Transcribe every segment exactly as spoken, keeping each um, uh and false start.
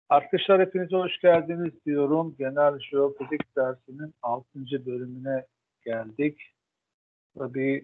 Arkadaşlar hepinize hoş geldiniz diyorum. Genel Jeofizik dersinin altıncı bölümüne geldik. Tabii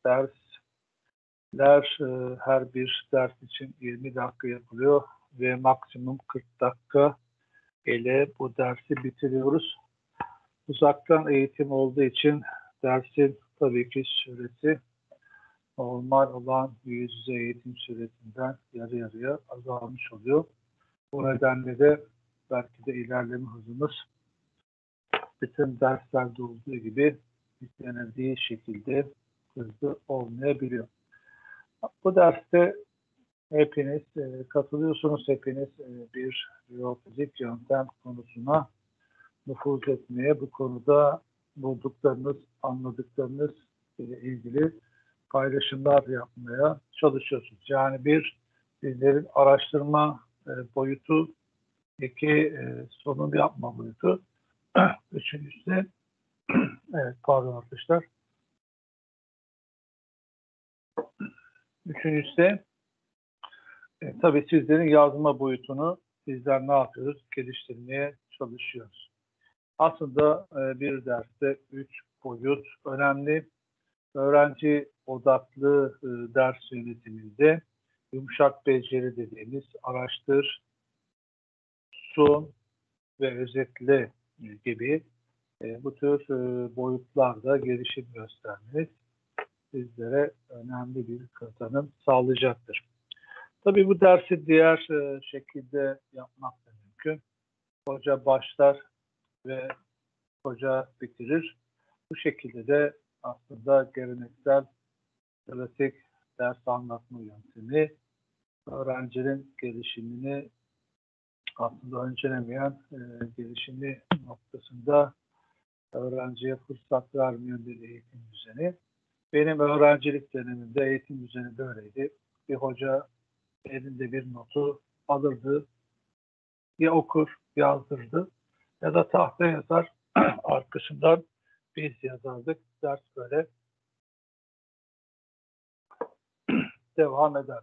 dersler e, her bir ders için yirmi dakika yapılıyor ve maksimum kırk dakika ile bu dersi bitiriyoruz. Uzaktan eğitim olduğu için dersin tabii ki süresi normal olan yüz yüze eğitim süresinden yarı yarıya azalmış oluyor. Bu nedenle de belki de ilerleme hızımız bütün derslerde olduğu gibi beklenildiği şekilde hızlı olmayabiliyor. Bu derste hepiniz e, katılıyorsunuz. Hepiniz e, bir jeofizik yöntem konusuna nüfuz etmeye, bu konuda bulduklarınız, anladıklarınız ile ilgili paylaşımlar yapmaya çalışıyorsunuz. Yani bir sizlerin araştırma e, boyutu, iki e, sunum yapma boyutu, üçüncüsü evet pardon arkadaşlar. Üçüncüsü de e, tabii sizlerin yazma boyutunu sizler ne yapıyoruz? Geliştirmeye çalışıyoruz. Aslında e, bir derste üç boyut önemli. Öğrenci odaklı e, ders yönetiminde yumuşak beceri dediğimiz araştır, sun ve özetle e, gibi e, bu tür e, boyutlarda gelişim göstermeniz sizlere önemli bir kazanım sağlayacaktır. Tabii bu dersi diğer e, şekilde yapmak da mümkün. Hoca başlar ve hoca bitirir. Bu şekilde de aslında geleneksel klasik ders anlatma yöntemi öğrencinin gelişimini aslında öncelemeyen e, gelişimi noktasında öğrenciye fırsat vermeyen bir eğitim düzeni. Benim öğrencilik döneminde eğitim düzeni böyleydi. Bir hoca elinde bir notu alırdı, ya okur, yazdırdı ya da tahtaya yazar, arkasından biz yazardık. Ders böyle devam eder.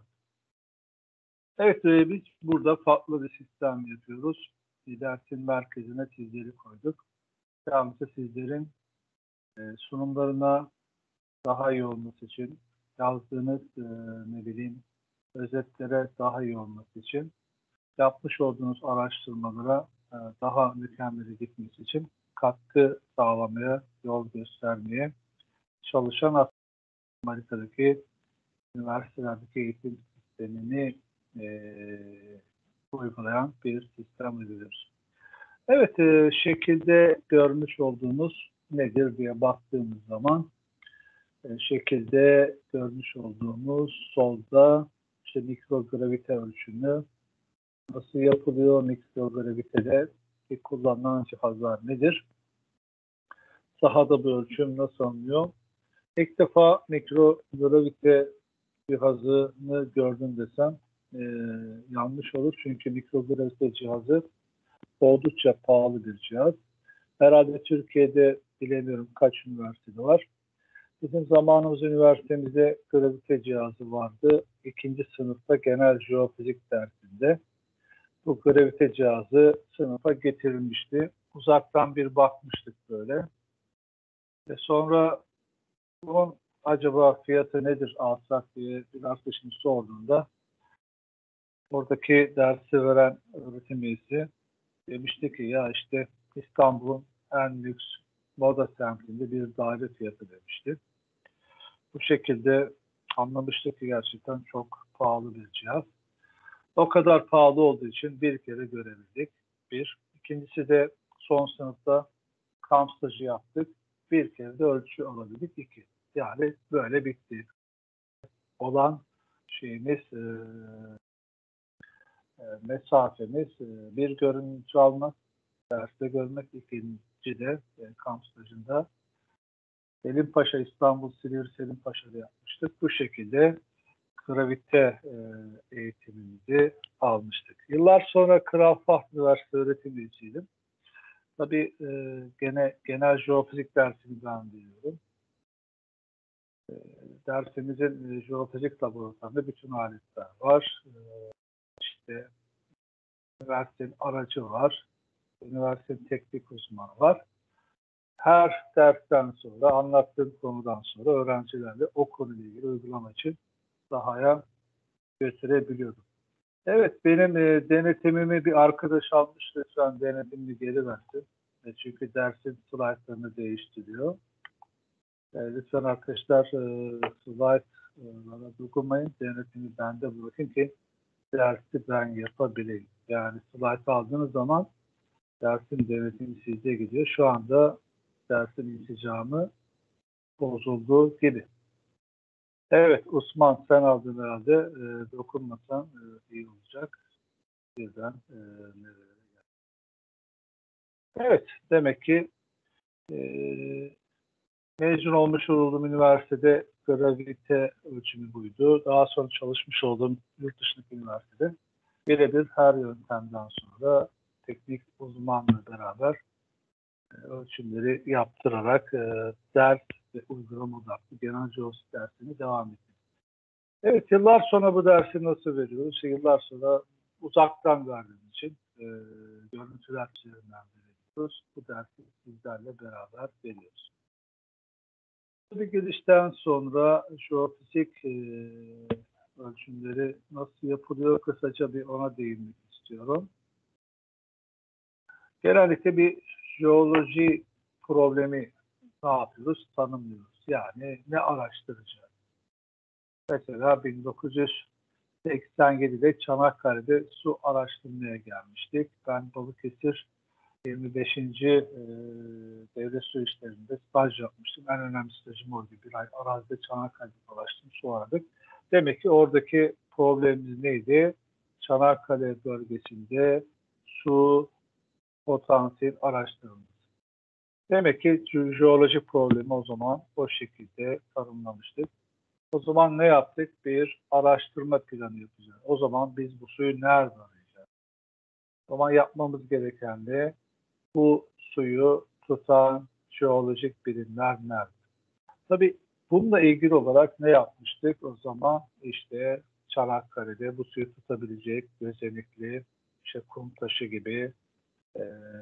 Evet, e, biz burada farklı bir sistem yapıyoruz. Bir dersin merkezine sizleri koyduk. Yalnızca sizlerin e, sunumlarına daha iyi olması için, yazdığınız e, ne bileyim özetlere daha iyi olması için, yapmış olduğunuz araştırmalara e, daha mükemmel gitmesi için katkı sağlamaya, yol göstermeye çalışan aslında Amerika'daki üniversitelerdeki eğitim sistemini e, uygulayan bir sistem uyguluyoruz. Evet, e, şekilde görmüş olduğumuz nedir diye baktığımız zaman e, şekilde görmüş olduğumuz solda işte mikrogravite ölçümü nasıl yapılıyor, mikrogravitede kullanılan cihazlar nedir? Sahada bu ölçüm nasıl alınıyor? İlk defa mikrogravite cihazını gördüm desem e, yanlış olur. Çünkü mikrogravite cihazı oldukça pahalı bir cihaz. Herhalde Türkiye'de bilemiyorum kaç üniversitede var. Bizim zamanımız üniversitemizde gravite cihazı vardı. İkinci sınıfta genel jeofizik dersinde bu gravite cihazı sınıfa getirilmişti. Uzaktan bir bakmıştık böyle. Ve sonra bunun acaba fiyatı nedir alsak diye bir arkadaşım sorduğunda oradaki dersi veren öğretim üyesi demişti ki ya işte İstanbul'un en lüks moda semtinde bir daire fiyatı demişti. Bu şekilde anlamıştık ki gerçekten çok pahalı bir cihaz. O kadar pahalı olduğu için bir kere görebildik. Bir. İkincisi de son sınıfta kamp stajı yaptık. Bir kere de ölçü alabildik. İki. Yani böyle bitti. Olan şeyimiz e, e, mesafemiz e, bir görüntü almak, derste görmek, ikinci de e, kamp stajında Selim Paşa, İstanbul Silivri Selim Paşa'da yapmıştık. Bu şekilde gravite e, eğitimimizi almıştık. Yıllar sonra Kral Fahd Üniversitesi öğretim üyesiydim. Tabii e, gene genel jeofizik dersini ben veriyorum. E, dersimizin e, jeofizik laboratuvarında bütün aletler var. E, işte üniversitenin aracı var, üniversitenin teknik uzmanı var. Her dersten sonra, anlattığım konudan sonra öğrencilerle o konuyla ilgili uygulama için sahaya götürebiliyorum. Evet, benim e, denetimimi bir arkadaş almış. Lütfen denetimini geri versin. E, çünkü dersin slaytlarını değiştiriyor. E, lütfen arkadaşlar e, slaytlara dokunmayın. Denetimi bende bırakın ki dersi ben yapabileyim. Yani slayt aldığınız zaman dersin denetimi size gidiyor. Şu anda dersin intizamı bozulduğu gibi. Evet, Osman sen aldın herhalde. E, dokunmasan e, iyi olacak. Birden e, evet, demek ki e, mezun olmuş olduğum üniversitede gravite ölçümü buydu. Daha sonra çalışmış olduğum yurt dışındaki üniversitede birebir her yöntemden sonra teknik uzmanla beraber e, ölçümleri yaptırarak e, ders ve uygulama odaklı genel jeofizik dersine devam ettim. Evet, yıllar sonra bu dersi nasıl veriyoruz? Yıllar sonra uzaktan verdiğim için e, görüntüler üzerinden veriyoruz. Bu dersi sizlerle beraber veriyoruz. Bir girişten sonra jeofizik e, ölçümleri nasıl yapılıyor? Kısaca bir ona değinmek istiyorum. Genellikle bir jeoloji problemi ne yapıyoruz? Tanımlıyoruz. Yani ne araştıracağız? Mesela bin dokuz yüz seksen yedide Çanakkale'de su araştırmaya gelmiştik. Ben Balıkesir yirmi beşinci E, devlet su işlerinde staj yapmıştım. En önemli stajım oydu. Bir ay arazide Çanakkale'de dolaştım, su aradık. Demek ki oradaki problemimiz neydi? Çanakkale bölgesinde su potansiyel araştırılması. Demek ki jeolojik problemi o zaman o şekilde tanımlamıştık. O zaman ne yaptık? Bir araştırma planı yapacağız. O zaman biz bu suyu nerede arayacağız? O zaman yapmamız gereken de bu suyu tutan jeolojik birimler nerede? Tabii bununla ilgili olarak ne yapmıştık? O zaman işte Çanakkale'de bu suyu tutabilecek gözenekli işte kum taşı gibi e,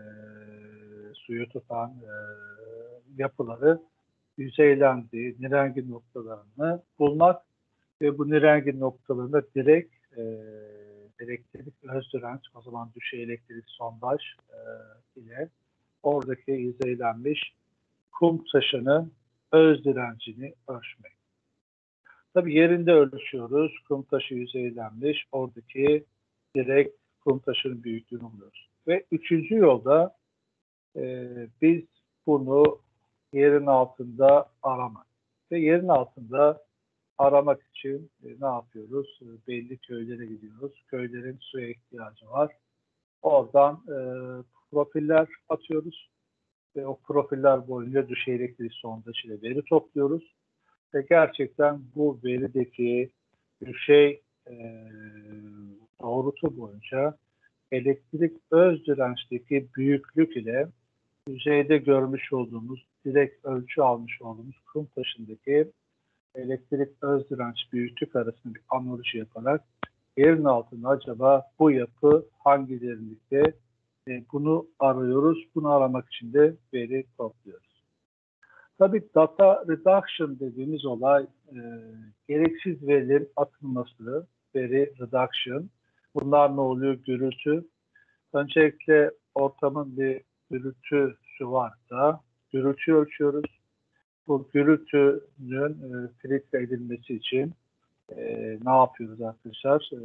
suyu tutan e, yapıları yüzeylendi, nirengi noktalarını bulmak ve bu nirengi noktalarında direkt e, elektrik öz direnç, o zaman düşey elektrik sondaj e, ile oradaki yüzeylenmiş kum taşının öz direncini ölçmek. Tabii yerinde ölçüyoruz. Kum taşı yüzeylenmiş. Oradaki direkt kum taşının büyüklüğünü buluyoruz. Ve üçüncü yolda e, biz bunu yerin altında aramak. Ve yerin altında aramak için e, ne yapıyoruz? E, belli köylere gidiyoruz. Köylerin suya ihtiyacı var. Oradan e, profiller atıyoruz. Ve o profiller boyunca düşey elektrik sondaj ile veri topluyoruz. Ve gerçekten bu verideki düşey e, doğrultu boyunca elektrik öz dirençteki büyüklük ile yüzeyde görmüş olduğumuz, direkt ölçü almış olduğumuz kum taşındaki elektrik öz direnç büyüklük arasında bir analoji yaparak yerin altında acaba bu yapı hangi derinlikte e, bunu arıyoruz. Bunu aramak için de veri topluyoruz. Tabii data reduction dediğimiz olay e, gereksiz verilerin atılması, veri reduction. Bunlar ne oluyor? Gürültü. Öncelikle ortamın bir gürültüsü varsa gürültü ölçüyoruz. Bu gürültünün e, filtre edilmesi için e, ne yapıyoruz arkadaşlar? E,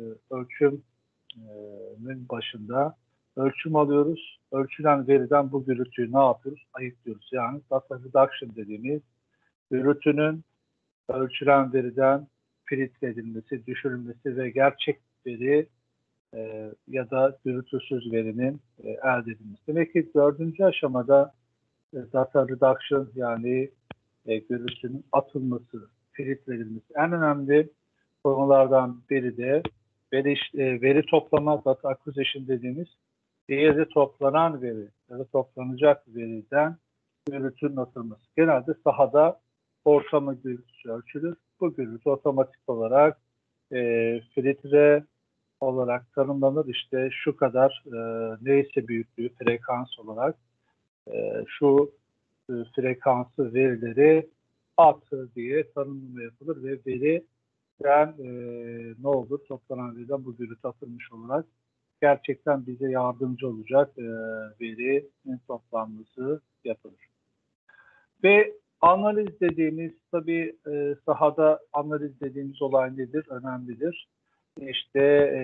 ölçümün başında ölçüm alıyoruz. Ölçülen veriden bu gürültüyü ne yapıyoruz? Ayıklıyoruz. Yani data reduction dediğimiz gürültünün ölçülen veriden filtre edilmesi, düşürülmesi ve gerçek veri e, ya da gürültüsüz verinin e, elde edilmesi. Demek ki dördüncü aşamada e, data reduction yani e, gürültünün atılması, filtre edilmesi. En önemli konulardan biri de veri, e, veri toplama, data acquisition dediğimiz diğeri toplanan veri ya da toplanacak veriden gürültünün atılması. Genelde sahada ortamı gürültüsü ölçülür. Bu gürültü otomatik olarak e, filtre olarak tanımlanır. İşte şu kadar e, neyse büyüklüğü frekans olarak e, şu e, frekansı verileri at diye tanımlama yapılır ve veriden e, ne olur? Toplanan veriden bu bürüt atılmış olarak gerçekten bize yardımcı olacak e, verinin toplanması yapılır. Ve analiz dediğimiz tabii e, sahada analiz dediğimiz olay nedir? Önemlidir. İşte e,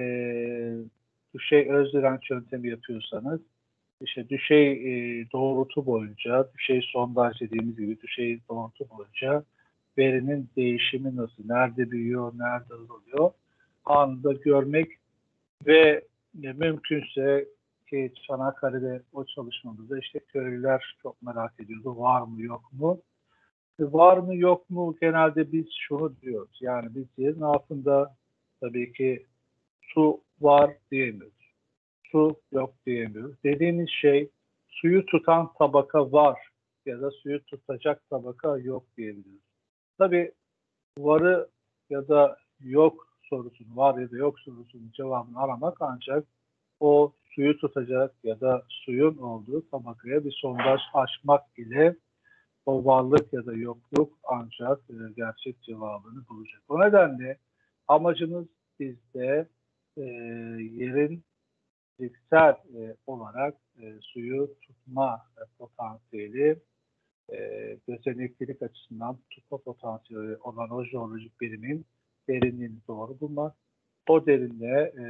düşey öz direnç yöntemi yapıyorsanız işte düşey e, doğrultu boyunca, düşey sondaj dediğimiz gibi düşey doğrultu boyunca verinin değişimi nasıl, nerede büyüyor, nerede azalıyor anında görmek ve e, mümkünse ki Çanakkale'de o çalışmamızda işte köylüler çok merak ediyordu. Var mı yok mu? E, var mı yok mu? Genelde biz şunu diyoruz. Yani biz yerin altında tabii ki su var diyemiyoruz. Su yok diyemiyoruz. Dediğimiz şey suyu tutan tabaka var ya da suyu tutacak tabaka yok diyebiliyoruz. Tabii varı ya da yok sorusunu, var ya da yok sorusunun cevabını aramak ancak o suyu tutacak ya da suyun olduğu tabakaya bir sondaj açmak ile o varlık ya da yokluk ancak e, gerçek cevabını bulacak. O nedenle amacımız bizde e, yerin fiziksel e, olarak e, suyu tutma e, potansiyeli e, gözeneklilik açısından tutma potansiyeli olan o jeolojik birimin derinliğini doğru bulmak. O derinliğe e,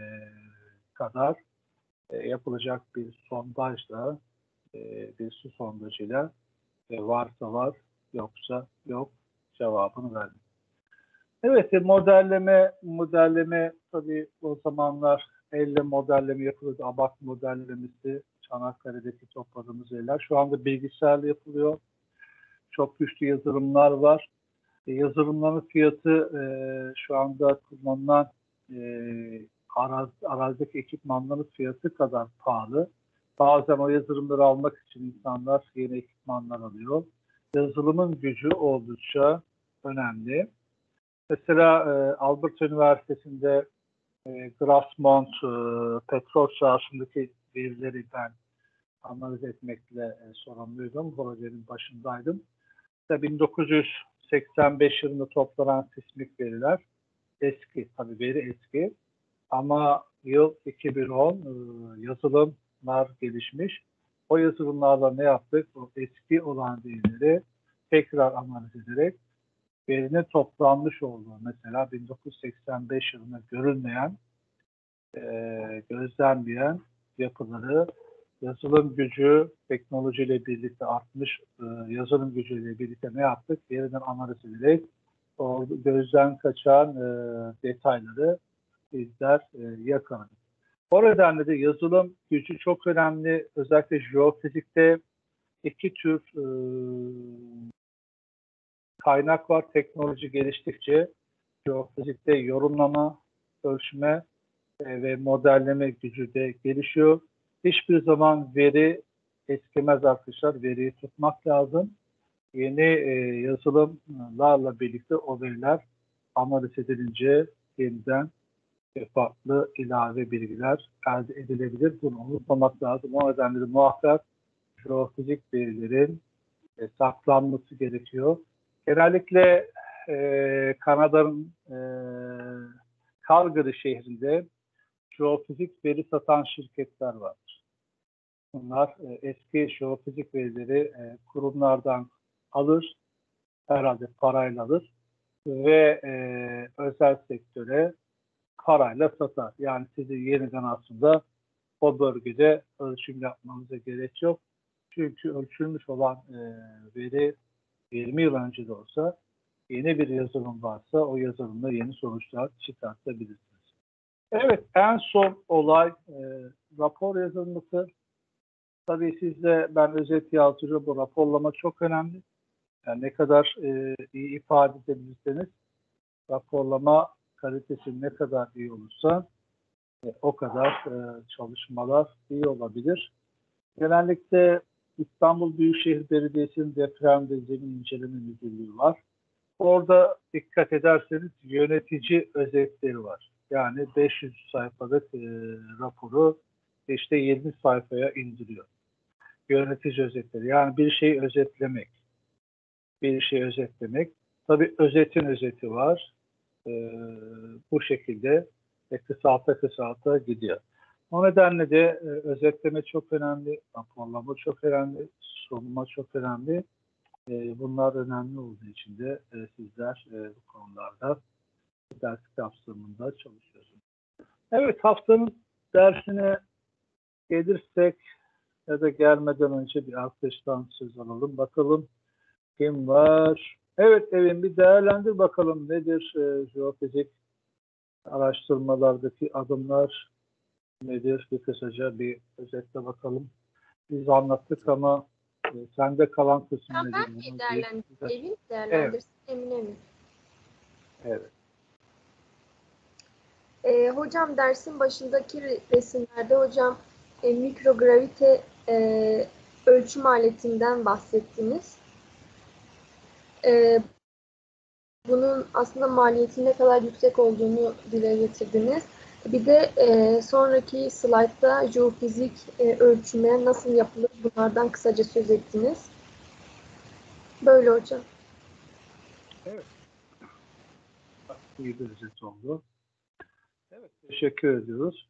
kadar e, yapılacak bir sondajla, e, bir su sondajıyla e, varsa var, yoksa yok cevabını vermek. Evet, e, modelleme, modelleme tabii o zamanlar elle modelleme yapılıyordu. ABAK modellemesi, Çanakkale'deki topladığımız veriler. Şu anda bilgisayarla yapılıyor. Çok güçlü yazılımlar var. E, yazılımların fiyatı e, şu anda kullanılan e, araz, arazideki ekipmanların fiyatı kadar pahalı. Bazen o yazılımları almak için insanlar yeni ekipmanlar alıyor. Yazılımın gücü oldukça önemli. Mesela e, Albert Üniversitesi'nde e, Grasmont e, petrol çarşısındaki verileri ben analiz etmekle e, sorumluydum. Projenin başındaydım. İşte bin dokuz yüz seksen beş yılında toplanan sismik veriler eski, tabii veri eski. Ama yıl iki bin on e, yazılımlar gelişmiş. O yazılımlarla ne yaptık? O eski olan verileri tekrar analiz ederek verinin toplanmış olduğu mesela bin dokuz yüz seksen beş yılında görülmeyen, e, gözlenmeyen yapıları yazılım gücü teknolojiyle birlikte artmış, e, yazılım gücüyle birlikte ne yaptık? Yeniden analiz ederek o gözden kaçan e, detayları bizler e, yakaladık. O nedenle de yazılım gücü çok önemli. Özellikle jeofizikte iki tür e, kaynak var. Teknoloji geliştikçe jeofizikte yorumlama, ölçme e, ve modelleme gücü de gelişiyor. Hiçbir zaman veri eskimez arkadaşlar. Veriyi tutmak lazım. Yeni e, yazılımlarla birlikte o veriler analiz edilince yeniden e, farklı ilave bilgiler elde edilebilir. Bunu unutmamak lazım. O nedenle de muhakkak jeofizik verilerin e, saklanması gerekiyor. Genellikle e, Kanada'nın e, Calgary şehrinde jeofizik veri satan şirketler vardır. Bunlar e, eski jeofizik verileri e, kurumlardan alır, herhalde parayla alır ve e, özel sektöre parayla satar. Yani sizi yeniden aslında o bölgede ölçüm yapmanıza gerek yok. Çünkü ölçülmüş olan e, veri yirmi yıl önce de olsa yeni bir yazılım varsa o yazılımda yeni sonuçlar çıkartabilirsiniz. Evet, en son olay e, rapor yazılması. Tabii sizle ben özet yazdırıyorum. Bu raporlama çok önemli. Yani ne kadar e, iyi ifade edebilirseniz raporlama kalitesi ne kadar iyi olursa e, o kadar e, çalışmalar iyi olabilir. Genellikle İstanbul Büyükşehir Belediyesi'nin deprem ve zemin inceleme müdürlüğü var. orada dikkat ederseniz yönetici özetleri var. Yani beş yüz sayfalık e, raporu işte yirmi sayfaya indiriyor. Yönetici özetleri. Yani bir şeyi özetlemek. Bir şeyi özetlemek. Tabii özetin özeti var. E, bu şekilde e, kısalta kısalta gidiyor. O nedenle de e, özetleme çok önemli, raporlama çok önemli, sunma çok önemli. E, bunlar önemli olduğu için de e, sizler e, bu konularda ders kapsamında çalışıyorsunuz. Evet, haftanın dersine gelirsek ya da gelmeden önce bir arkadaştan söz alalım. Bakalım kim var? Evet Evin, bir değerlendir bakalım nedir e, jeofizik araştırmalardaki adımlar nedir? Bir kısaca bir özetle bakalım. Biz anlattık ama e, sende kalan kısım Ben nedir? bir Bunu değerlendir, bir... Evin değerlendirsin, evet. Emine mi? Evet. E, hocam dersin başındaki resimlerde hocam e, mikrogravite e, ölçüm aletinden bahsettiniz. E, bunun aslında maliyetinin ne kadar yüksek olduğunu dile getirdiniz. Bir de e, sonraki slaytta jeofizik e, ölçümleri nasıl yapılır bunlardan kısaca söz ettiniz. Böyle hocam. Evet. İyi bir özet oldu. Evet, teşekkür ediyoruz.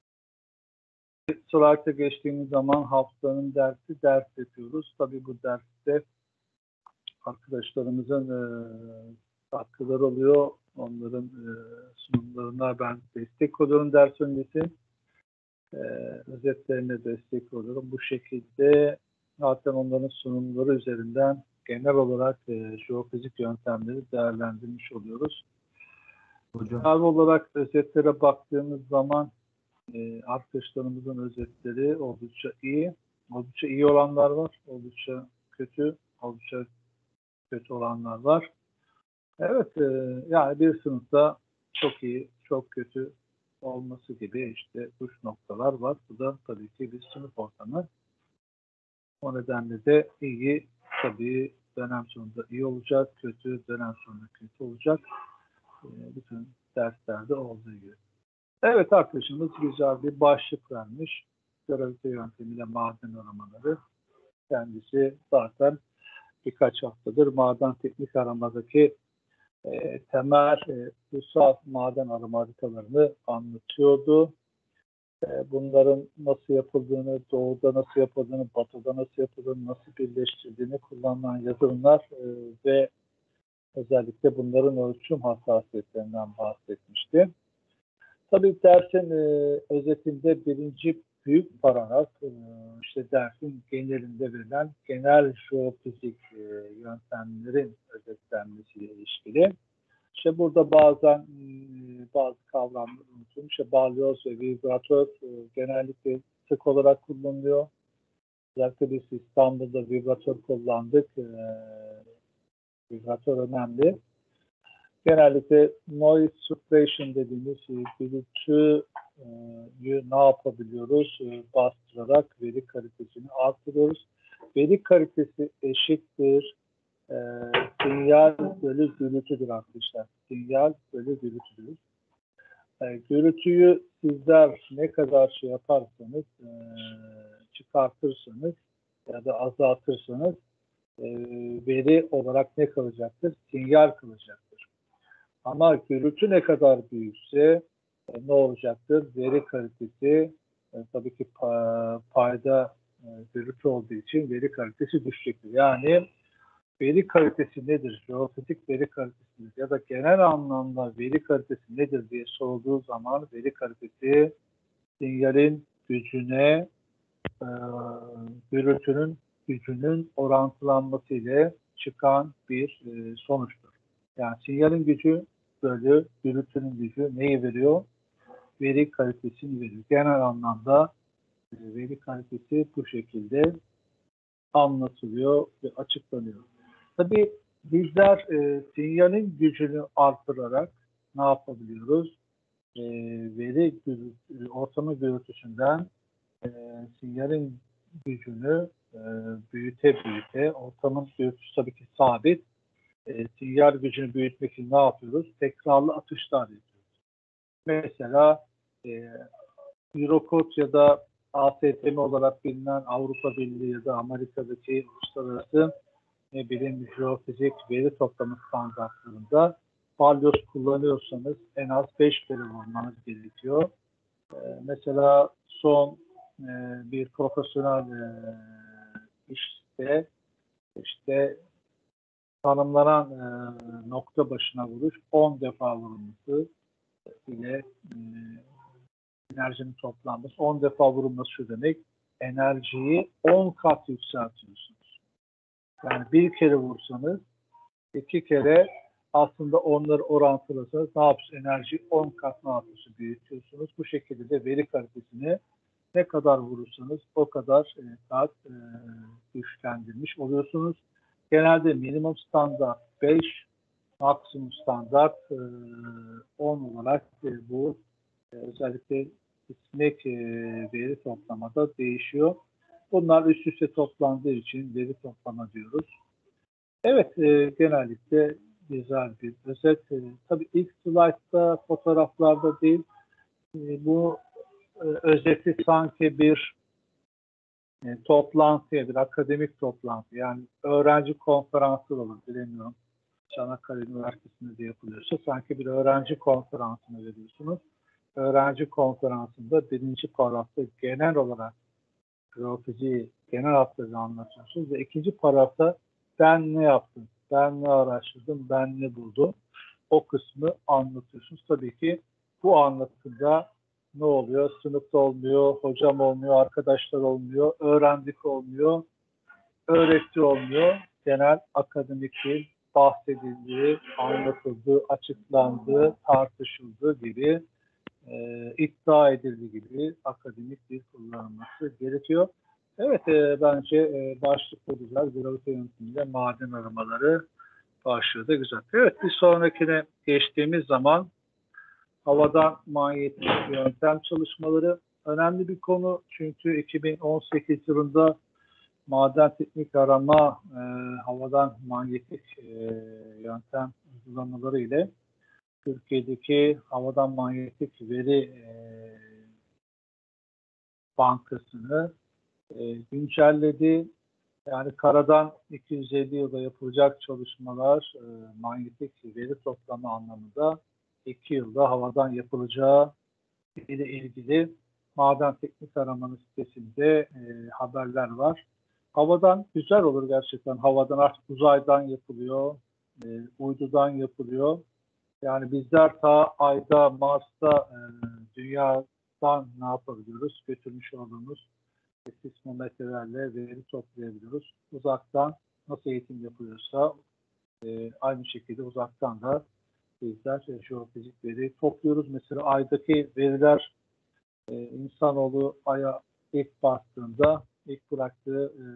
Slayta geçtiğimiz zaman haftanın dersi ders yapıyoruz. Tabii bu derste arkadaşlarımızın e, katkıları oluyor. Onların e, sunumlarına ben destek oluyorum ders öncesi. E, özetlerine destek oluyorum. Bu şekilde zaten onların sunumları üzerinden genel olarak e, jeofizik yöntemleri değerlendirmiş oluyoruz. Hocam. Genel olarak özetlere baktığımız zaman e, arkadaşlarımızın özetleri oldukça iyi. Oldukça iyi olanlar var. Oldukça kötü, oldukça kötü olanlar var. Evet, e, yani bir sınıfta çok iyi, çok kötü olması gibi işte uç noktalar var. Bu da tabii ki bir sınıf ortamı. O nedenle de iyi tabii dönem sonunda iyi olacak, kötü dönem sonunda kötü olacak. E, bütün derslerde olduğu gibi. Evet, arkadaşımız güzel bir başlık vermiş. Gravite yöntemiyle maden aramaları. Kendisi zaten birkaç haftadır maden teknik aramadaki e, temel e, ulusal maden arama haritalarını anlatıyordu. E, bunların nasıl yapıldığını, doğuda nasıl yapıldığını, batıda nasıl yapıldığını, nasıl birleştirdiğini kullanılan yazılımlar e, ve özellikle bunların ölçüm hassasiyetlerinden bahsetmişti. Tabii dersin e, özetinde birinci büyük paragraf e, işte dersin genelinde verilen genel jeofizik e, yöntemlerin özetlenmesiyle ilişkili. İşte burada bazen e, bazı kavramlar unutulmuş. İşte balyoz ve vibratör e, genellikle sık olarak kullanılıyor. Özellikle biz İstanbul'da vibratör kullandık. E, vibratör önemli. Genellikle noise suppression dediğimiz gürültüyü ne yapabiliyoruz? E, bastırarak veri kalitesini artırıyoruz. Veri kalitesi eşittir e, sinyal bölü gürültüdür arkadaşlar. Sinyal bölü gürültüdür. E, gürültüyü sizler ne kadar şey yaparsanız, e, çıkartırsanız ya da azaltırsanız e, veri olarak ne kalacaktır? Sinyal kalacaktır. Ama gürültü ne kadar büyükse e, ne olacaktır? Veri kalitesi e, tabii ki pa, payda e, gürültü olduğu için veri kalitesi düşecektir. Yani veri kalitesi nedir? Jeofizik veri kalitesi nedir? Ya da genel anlamda veri kalitesi nedir diye sorulduğu zaman veri kalitesi sinyalin gücüne e, gürültünün gücünün orantılanması ile çıkan bir e, sonuçtur. Yani sinyalin gücü bölü gürültünün gücü neyi veriyor? Veri kalitesini veriyor. Genel anlamda e, veri kalitesi bu şekilde anlatılıyor ve açıklanıyor. Tabii bizler e, sinyalin gücünü artırarak ne yapabiliyoruz? E, veri gürültü, ortamı gürültüsünden e, sinyalin gücünü e, büyüte büyüte, ortamın gürültüsü tabii ki sabit, e, sinyal gücünü büyütmek için ne yapıyoruz? Tekrarlı atışlar yapıyoruz. Mesela e, Eurocode ya da A S T M olarak bilinen Avrupa Birliği ya da Amerika'daki uluslararası ne bileyim jeofizik veri toplama standartlarında balyoz kullanıyorsanız en az beş kere vurmanız gerekiyor. Ee, mesela son e, bir profesyonel e, işte işte tanımlanan e, nokta başına vuruş on defa vurulması ile e, enerjinin toplanması. on defa vurulması şu demek, enerjiyi on kat yükseltiyorsunuz. Yani bir kere vursanız iki kere aslında onları orantılasanız ne yapıyorsunuz? Enerjiyi on kat ne yapıyorsunuz? Büyütüyorsunuz. Bu şekilde de veri kalitesini ne kadar vurursanız o kadar e, kat e, güçlendirmiş oluyorsunuz. Genelde minimum standart beş, maksimum standart e, on olarak e, bu e, özellikle ismek e, veri toplamada değişiyor. Bunlar üst üste toplandığı için veri toplama diyoruz. Evet, e, genellikle güzel bir özet. E, tabii ilk slaytta fotoğraflarda değil, e, bu e, özeti sanki bir e, toplantıya, bir akademik toplantı, yani öğrenci konferansı olur, bilemiyorum. Çanakkale Üniversitesi'nde de yapılıyorsa sanki bir öğrenci konferansını veriyorsunuz. Öğrenci konferansında birinci paragrafta genel olarak jeofiziği genel hatlarıyla anlatıyorsunuz ve ikinci paragrafta ben ne yaptım, ben ne araştırdım, ben ne buldum, o kısmı anlatıyorsunuz. Tabii ki bu anlatımda ne oluyor? Sınıfta olmuyor, hocam olmuyor, arkadaşlar olmuyor, öğrendik olmuyor, öğreti olmuyor. Genel akademik dil bahsedildiği, anlatıldığı, açıklandığı, tartışıldığı gibi e, iddia edildiği gibi akademik dil kullanılması gerekiyor. Evet, e, bence e, başlıklı güzel. Gravite yönetimiyle maden aramaları başlığı da güzel. Evet, bir sonrakine geçtiğimiz zaman havadan manyetik yöntem çalışmaları önemli bir konu. Çünkü iki bin on sekiz yılında maden teknik arama e, havadan manyetik e, yöntem uygulamaları ile Türkiye'deki havadan manyetik veri e, bankasını e, güncelledi. Yani karadan iki yüz elli yılda yapılacak çalışmalar e, manyetik veri toplama anlamında iki yılda havadan yapılacağı ile ilgili maden teknik aramanın sitesinde e, haberler var. Havadan güzel olur gerçekten. Havadan artık uzaydan yapılıyor, e, uydudan yapılıyor. Yani bizler ta Ay'da, Mars'ta e, dünyadan ne yapabiliyoruz? Götürmüş olduğumuz sismometrelerle veri toplayabiliyoruz. Uzaktan nasıl eğitim yapılıyorsa e, aynı şekilde uzaktan da bizler e, jeofizik veri topluyoruz. Mesela Ay'daki veriler e, insanoğlu Ay'a ilk bastığında ilk bıraktığı e,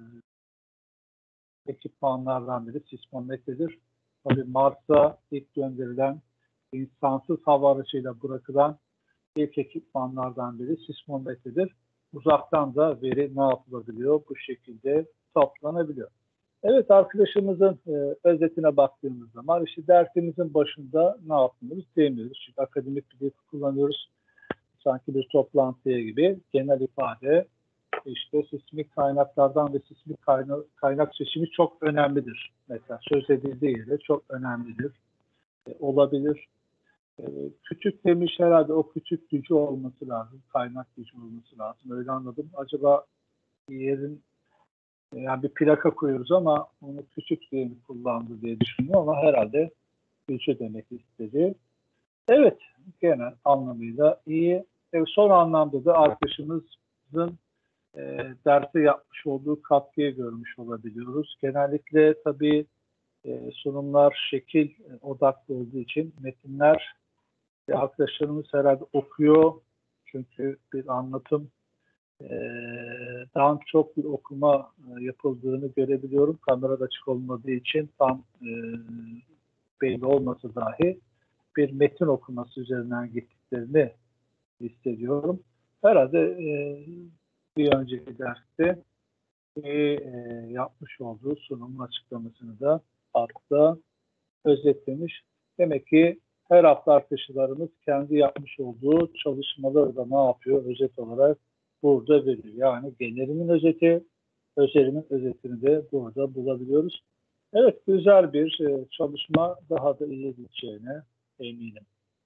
ekipmanlardan biri sismometredir. Tabii Mars'a ilk gönderilen insansız hava aracıyla bırakılan ilk ekipmanlardan biri sismometredir. Uzaktan da veri ne yapılabiliyor? Bu şekilde toplanabiliyor. Evet, arkadaşımızın e, özetine baktığımız zaman işte dersimizin başında ne yapmıyoruz demiyoruz. Çünkü akademik bir dil kullanıyoruz. Sanki bir toplantıya gibi genel ifade işte sismik kaynaklardan ve sismik kaynak, kaynak seçimi çok önemlidir. Mesela söz edildiği yere çok önemlidir. E, olabilir. E, küçük demiş, herhalde o küçük gücü olması lazım. Kaynak gücü olması lazım. Öyle anladım. Acaba yerin e, yani bir plaka koyuyoruz ama onu küçük diye mi kullandı diye düşünüyorum ama herhalde gücü demek istedi. Evet, genel anlamıyla iyi. E, son anlamda da arkadaşımızın e, derse yapmış olduğu katkıyı görmüş olabiliyoruz. Genellikle tabii e, sunumlar şekil e, odaklı olduğu için metinler e, arkadaşlarımız herhalde okuyor. Çünkü bir anlatım e, daha çok bir okuma e, yapıldığını görebiliyorum. Kamerada açık olmadığı için tam e, belli olmasa dahi bir metin okuması üzerinden gittiklerini hissediyorum. Herhalde e, bir önceki derste e, e, yapmış olduğu sunumun açıklamasını da altta özetlemiş. Demek ki her hafta arkadaşlarımız kendi yapmış olduğu çalışmaları da ne yapıyor? Özet olarak burada veriyor. Yani genelimin özeti, özelimin özetini de burada bulabiliyoruz. Evet, güzel bir e, çalışma, daha da iyi gideceğine eminim.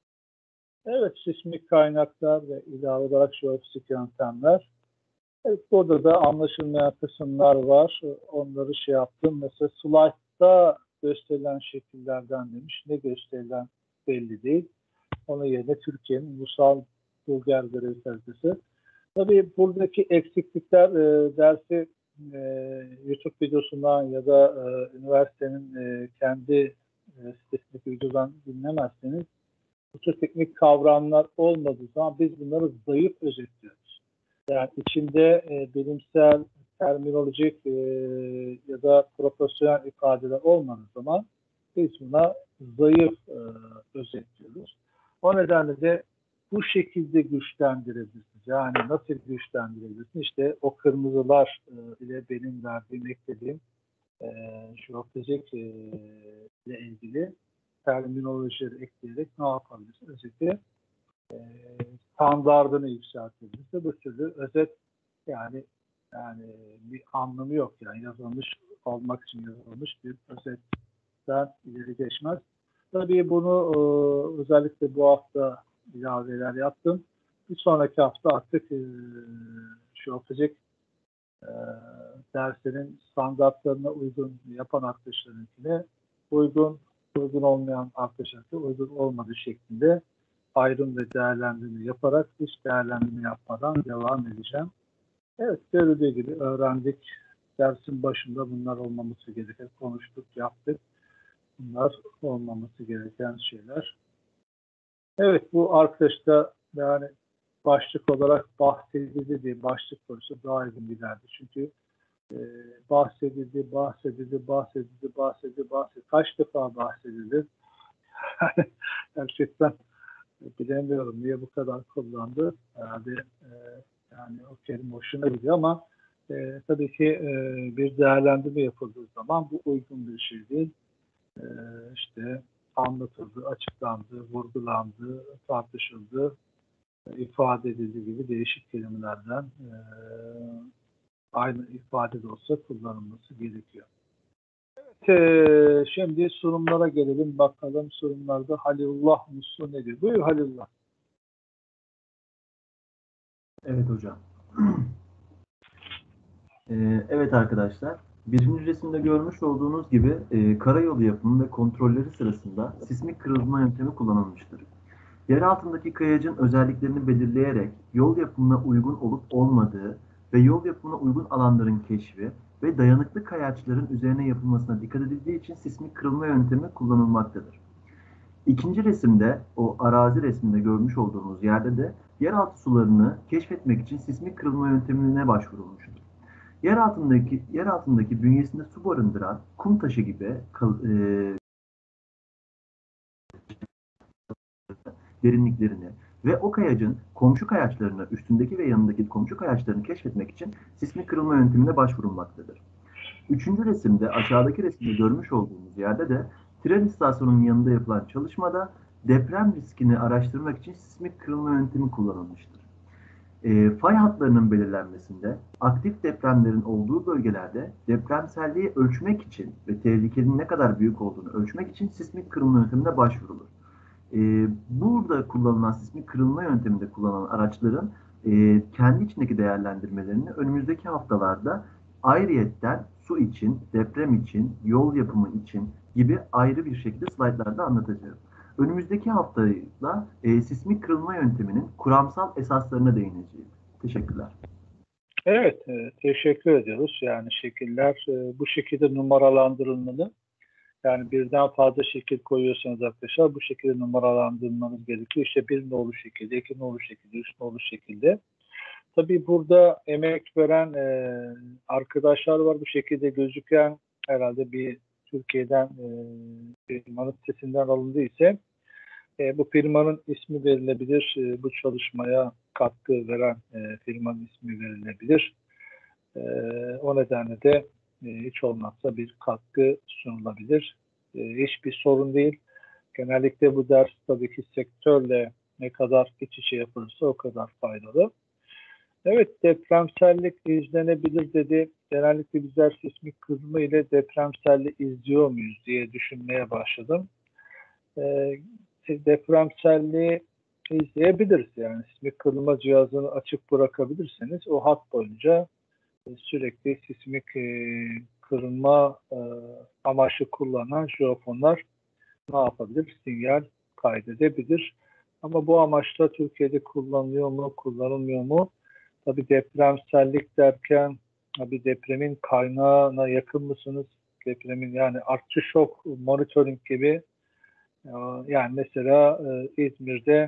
Evet, sismik kaynaklar ve ilave olarak jeofizik yöntemler. Evet, burada da anlaşılmayan kısımlar var. Onları şey yaptım. Mesela slide'da gösterilen şekillerden demiş. Ne gösterilen belli değil. Onun yerine Türkiye'nin ulusal Bulgar görev haritası. Tabii buradaki eksiklikler e, dersi e, YouTube videosundan ya da e, üniversitenin e, kendi e, sitesindeki videodan dinlemezseniz bu tür teknik kavramlar olmadığı zaman biz bunları zayıf özetliyoruz. Yani içinde e, bilimsel, terminolojik e, ya da profesyonel ifadeler olmadığı zaman biz buna zayıf e, özetliyoruz. O nedenle de bu şekilde güçlendirebilirsiniz. Yani nasıl güçlendirebilirsiniz? İşte o kırmızılar e, ile benim verdiğim, eklediğim e, jeofizik e, ile ilgili terminolojileri ekleyerek ne yapabilirsiniz? Özeti e, standardını yükseltebilirse bu türlü özet yani yani bir anlamı yok yani yazılmış olmak için yazılmış bir özetten ileri geçmez. Tabii bunu e, özellikle bu hafta ilaveler yaptım. Bir sonraki hafta artık e, jeofizik e, derslerin standartlarına uygun yapan arkadaşlarınkine uygun, uygun olmayan arkadaşlarına uygun olmadığı şeklinde ayrım ve değerlendirme yaparak hiç değerlendirme yapmadan devam edeceğim. Evet, görüldüğü gibi öğrendik. Dersin başında bunlar olmaması gereken, konuştuk, yaptık. Bunlar olmaması gereken şeyler. Evet, bu arkadaşta yani başlık olarak bahsedildi diye başlık koysa daha uygun giderdi. Çünkü e, bahsedildi, bahsedildi, bahsedildi, bahsedildi, bahsedildi. Kaç defa bahsedildi? Gerçekten bilemiyorum niye bu kadar kullandı. Herhalde e, yani o kelime hoşuna gidiyor ama e, tabii ki e, bir değerlendirme yapıldığı zaman bu uygun bir şey değil. E, işte anlatıldı, açıklandı, vurgulandı, tartışıldı, e, ifade edildiği gibi değişik kelimelerden e, aynı ifade de olsa kullanılması gerekiyor. Evet, e, şimdi sunumlara gelelim. Bakalım sunumlarda Halilullah Musu ne diyor? Buyur Halilullah. Evet hocam. Ee, evet arkadaşlar. Birinci resimde görmüş olduğunuz gibi e, karayolu yapımı ve kontrolleri sırasında sismik kırılma yöntemi kullanılmıştır. Yer altındaki kayacın özelliklerini belirleyerek yol yapımına uygun olup olmadığı ve yol yapımına uygun alanların keşfi ve dayanıklı kayaçların üzerine yapılmasına dikkat edildiği için sismik kırılma yöntemi kullanılmaktadır. İkinci resimde, o arazi resminde görmüş olduğunuz yerde de yeraltı sularını keşfetmek için sismik kırılma yöntemine başvurulmuştur. Yer altındaki yer altındaki bünyesinde su barındıran kum taşı gibi e, derinliklerini ve o kayacın komşu kayaçlarını, üstündeki ve yanındaki komşu kayaçlarını keşfetmek için sismik kırılma yöntemine başvurulmaktadır. Üçüncü resimde, aşağıdaki resimde görmüş olduğumuz yerde de tren istasyonunun yanında yapılan çalışmada deprem riskini araştırmak için sismik kırılma yöntemi kullanılmıştır. E, fay hatlarının belirlenmesinde, aktif depremlerin olduğu bölgelerde depremselliği ölçmek için ve tehlikenin ne kadar büyük olduğunu ölçmek için sismik kırılma yöntemine başvurulur. E, burada kullanılan sismik kırılma yönteminde kullanılan araçların e, kendi içindeki değerlendirmelerini önümüzdeki haftalarda ayrıyetten su için, deprem için, yol yapımı için gibi ayrı bir şekilde slaytlarda anlatacağım. Önümüzdeki haftayla e, sismik kırılma yönteminin kuramsal esaslarına değineceğiz. Teşekkürler. Evet, e, teşekkür ediyoruz. Yani şekiller e, bu şekilde numaralandırılmalı. Yani birden fazla şekil koyuyorsanız arkadaşlar bu şekilde numaralandırmanız gerekiyor. İşte bir nolu şekilde, iki nolu şekilde, üç nolu şekilde. Tabii burada emek veren e, arkadaşlar var. Bu şekilde gözüken herhalde bir Türkiye'den e, firmanın sitesinden alındıysa e, bu firmanın ismi verilebilir. E, bu çalışmaya katkı veren e, firmanın ismi verilebilir. E, o nedenle de e, hiç olmazsa bir katkı sunulabilir. E, hiçbir sorun değil. Genellikle bu ders tabii ki sektörle ne kadar iç içe yapılırsa o kadar faydalı. Evet, depremsellik izlenebilir dedi. Genellikle bizler sismik kırılma ile depremselliği izliyor muyuz diye düşünmeye başladım. E, depremselliği izleyebiliriz. Yani sismik kırılma cihazını açık bırakabilirseniz o hat boyunca e, sürekli sismik e, kırılma e, amaçlı kullanılan jeofonlar ne yapabilir? Sinyal kaydedebilir. Ama bu amaçla Türkiye'de kullanılıyor mu, kullanılmıyor mu? Tabii depremsellik derken bir depremin kaynağına yakın mısınız? Depremin yani artçı şok monitoring gibi yani mesela İzmir'de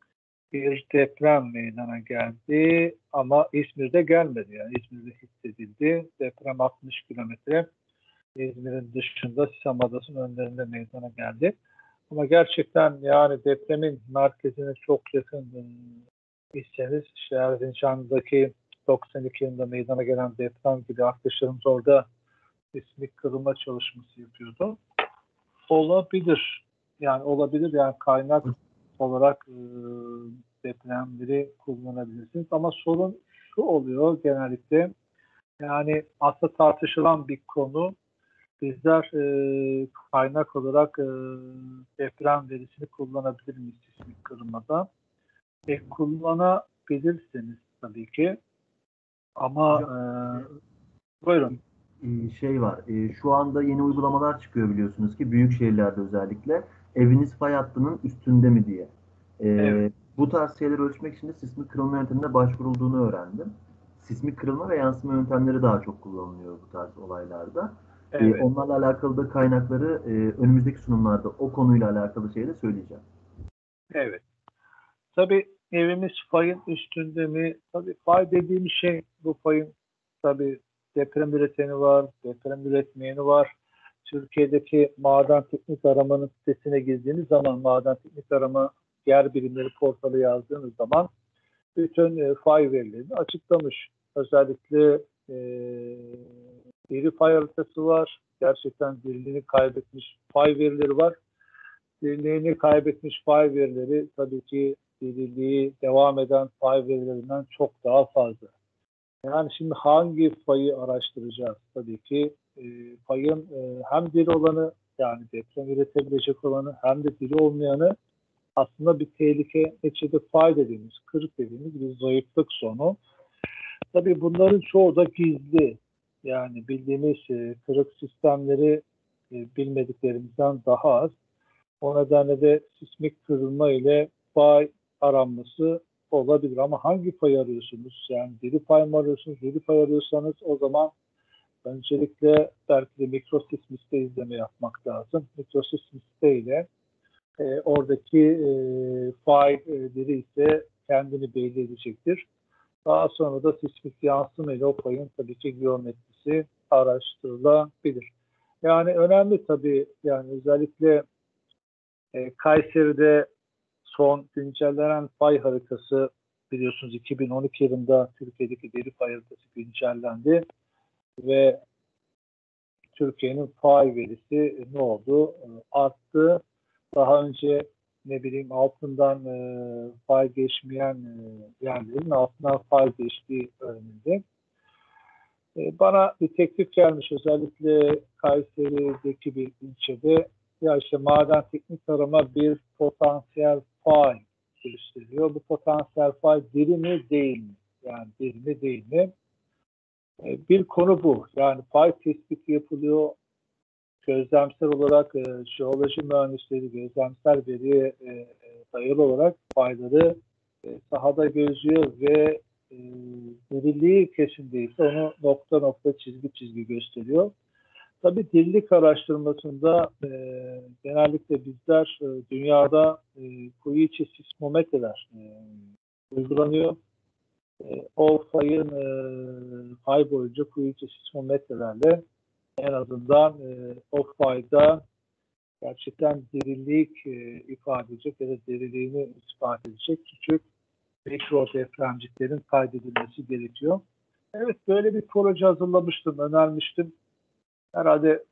bir deprem meydana geldi ama İzmir'de gelmedi. Yani İzmir'de hissedildi. Deprem altmış kilometre İzmir'in dışında Sisam Adası'nın önlerinde meydana geldi. Ama gerçekten yani depremin merkezine çok yakın iseniz işte Erzincan'daki doksan iki yılında meydana gelen deprem gibi arkadaşlarımız orada sismik kırılma çalışması yapıyordu. Olabilir. Yani olabilir yani kaynak olarak e, depremleri kullanabilirsiniz. Ama sorun şu oluyor genellikle yani aslında tartışılan bir konu. Bizler e, kaynak olarak e, deprem verisini kullanabilir miyiz sismik kırılmada? E, kullanabilirsiniz tabii ki. Ama e, buyurun. Şey var, e, şu anda yeni uygulamalar çıkıyor biliyorsunuz ki büyük şehirlerde özellikle eviniz fay hattının üstünde mi diye. E, Evet. Bu tarz şeyleri ölçmek için de sismik kırılma yöntemine başvurulduğunu öğrendim. Sismik kırılma ve yansıma yöntemleri daha çok kullanılıyor bu tarz olaylarda. E, Evet. onlarla alakalı da kaynakları e, önümüzdeki sunumlarda o konuyla alakalı şeyi de söyleyeceğim. Evet. Tabii evimiz fayın üstünde mi? Tabii fay dediğim şey bu fayın tabii deprem üreteni var, deprem üretmeyeni var. Türkiye'deki maden teknik aramanın sitesine girdiğiniz zaman maden teknik arama yer birimleri portalı yazdığınız zaman bütün e, fay verilerini açıklamış. Özellikle e, diri fay haritası var. Gerçekten diriliğini kaybetmiş fay verileri var. Diriliğini kaybetmiş fay verileri tabii ki diriliği devam eden fay verilerinden çok daha fazla. Yani şimdi hangi fayı araştıracağız? Tabii ki e, fayın e, hem diri olanı yani deprem üretebilecek olanı hem de diri olmayanı aslında bir tehlike neticede fay dediğimiz, kırık dediğimiz bir zayıflık sonu. Tabii bunların çoğu da gizli. Yani bildiğimiz e, kırık sistemleri e, bilmediklerimizden daha az. O nedenle de sismik kırılma ile fay aranması olabilir. Ama hangi fay arıyorsunuz? Yani diri fay mı arıyorsunuz? Diri fay arıyorsanız o zaman öncelikle belki de mikrosismiste izleme yapmak lazım. Mikrosismiste ile e, oradaki e, fay e, diri ise kendini belli edecektir. Daha sonra da sismik yansıma ile o fayın tabii ki geometrisi araştırılabilir. Yani önemli tabii yani özellikle e, Kayseri'de son güncellenen fay haritası biliyorsunuz iki bin on iki yılında Türkiye'deki deri fay haritası güncellendi ve Türkiye'nin fay verisi ne oldu? E, arttı. Daha önce ne bileyim altından e, fay geçmeyen e, yerlerin altından fay geçtiği öğrenildi. E, bana bir teklif gelmiş özellikle Kayseri'deki bir ilçede ya işte maden teknik arama bir potansiyel fay gösteriyor. Bu potansiyel fay diri mi değil mi? Yani diri mi değil mi? E, bir konu bu. Yani fay tespiti yapılıyor. Gözlemsel olarak e, jeoloji mühendisleri gözlemsel veriye e, e, dayalı olarak fayları e, sahada gözlüyor ve e, diriliği kesin değilse onu nokta nokta çizgi çizgi gösteriyor. Tabii dirilik araştırmasında e, genellikle bizler e, dünyada e, kuyu içi sismometreler e, uygulanıyor. E, o fayın e, fay boyunca kuyu içi sismometrelerle en azından e, o fayda gerçekten dirilik e, ifade edecek ya da diriliğini ispat edecek küçük mikro depremciklerin kaydedilmesi gerekiyor. Evet böyle bir proje hazırlamıştım, önermiştim. Herhalde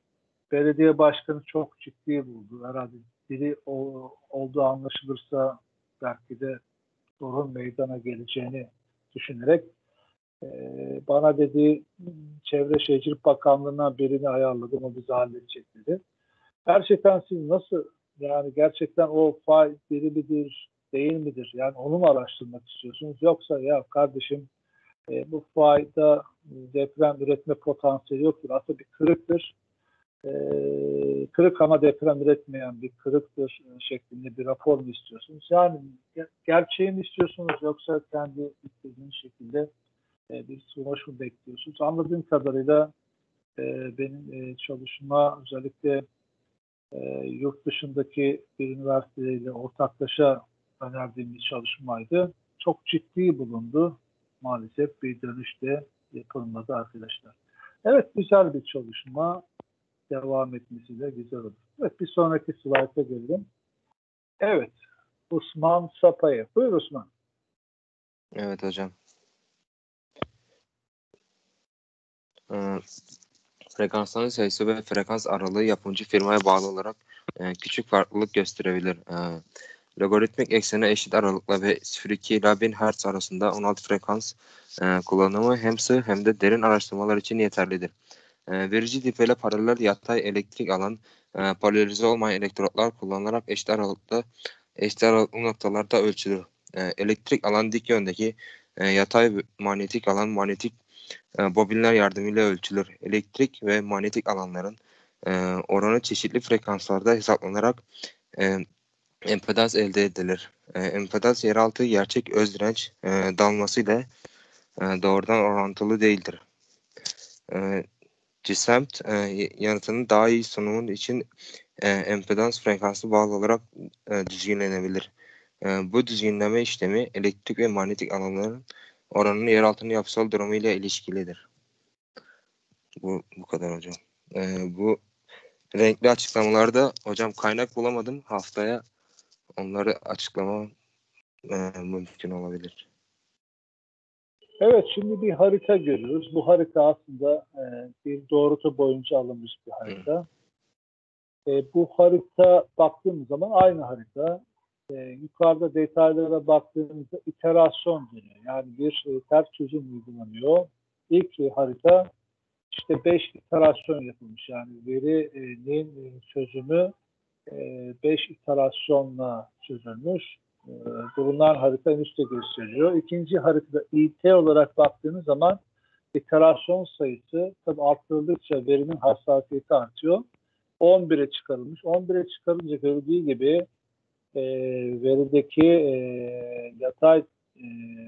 belediye başkanı çok ciddi buldu. Herhalde biri o, olduğu anlaşılırsa belki de sorun meydana geleceğini düşünerek e, bana dedi Çevre Şehircilik Bakanlığı'na birini ayarladım, o bizi halledecek dedi. Gerçekten siz nasıl, yani gerçekten o fay biri midir değil midir? Yani onu mu araştırmak istiyorsunuz? Yoksa ya kardeşim e, bu fayda deprem üretme potansiyeli yoktur. Aslında bir kırıktır. E, kırık ama deprem üretmeyen bir kırıktır şeklinde bir rapor mu istiyorsunuz? Yani gerçeği mi istiyorsunuz yoksa kendi istediğiniz şekilde e, bir sonuç mu bekliyorsunuz? Anladığım kadarıyla e, benim e, çalışma özellikle e, yurt dışındaki bir üniversiteyle ortaklaşa önerdiğim bir çalışmaydı. Çok ciddi bulundu. Maalesef bir dönüşte yapılmadı arkadaşlar. Evet, güzel bir çalışma. Devam etmesi de güzel olur. Evet, bir sonraki slayta gelelim. Evet, Osman Sapayev. Buyur Osman. Evet hocam. Ee, frekansların sayısı ve frekans aralığı yapımcı firmaya bağlı olarak e, küçük farklılık gösterebilir. E, logaritmik eksene eşit aralıkla ve sıfır virgül iki ila bin Hz arasında on altı frekans e, kullanımı hem sığ hem de derin araştırmalar için yeterlidir. E, verici diple paralel yatay elektrik alan e, polarize olmayan elektrotlar kullanılarak eşit aralıkta eşit aralıklı noktalarda ölçülür. E, elektrik alan dik yöndeki e, yatay manyetik alan manyetik e, bobinler yardımıyla ölçülür. Elektrik ve manyetik alanların e, oranı çeşitli frekanslarda hesaplanarak e, empedans elde edilir. E, empedans yeraltı gerçek öz direnç e, dalması ile e, doğrudan orantılı değildir. E, Cisemt e, yanıtının daha iyi sunumun için e, empedans frekansı bağlı olarak e, düzgünlenebilir. E, bu düzgünleme işlemi elektrik ve manyetik alanların oranının yeraltının yapısal durumu ile ilişkilidir. Bu bu kadar hocam. E, bu renkli açıklamalarda hocam kaynak bulamadım. Haftaya onları açıklama e, mümkün olabilir. Evet, şimdi bir harita görüyoruz. Bu harita aslında e, bir doğrultu boyunca alınmış bir harita. E, bu harita baktığımız zaman aynı harita. E, yukarıda detaylara baktığımızda iterasyon deniyor. Yani bir e, ters çözüm uygulanıyor. İlk e, harita işte beş iterasyon yapılmış. Yani verinin çözümü beş iterasyonla çözülmüş. E, bulunan harita en üstte gösteriyor. İkinci haritada İ T olarak baktığınız zaman iterasyon sayısı tabi arttırıldıkça verinin hassasiyeti artıyor. on bire çıkarılmış. on bire çıkarınca gördüğü gibi e, verideki e, yatay e,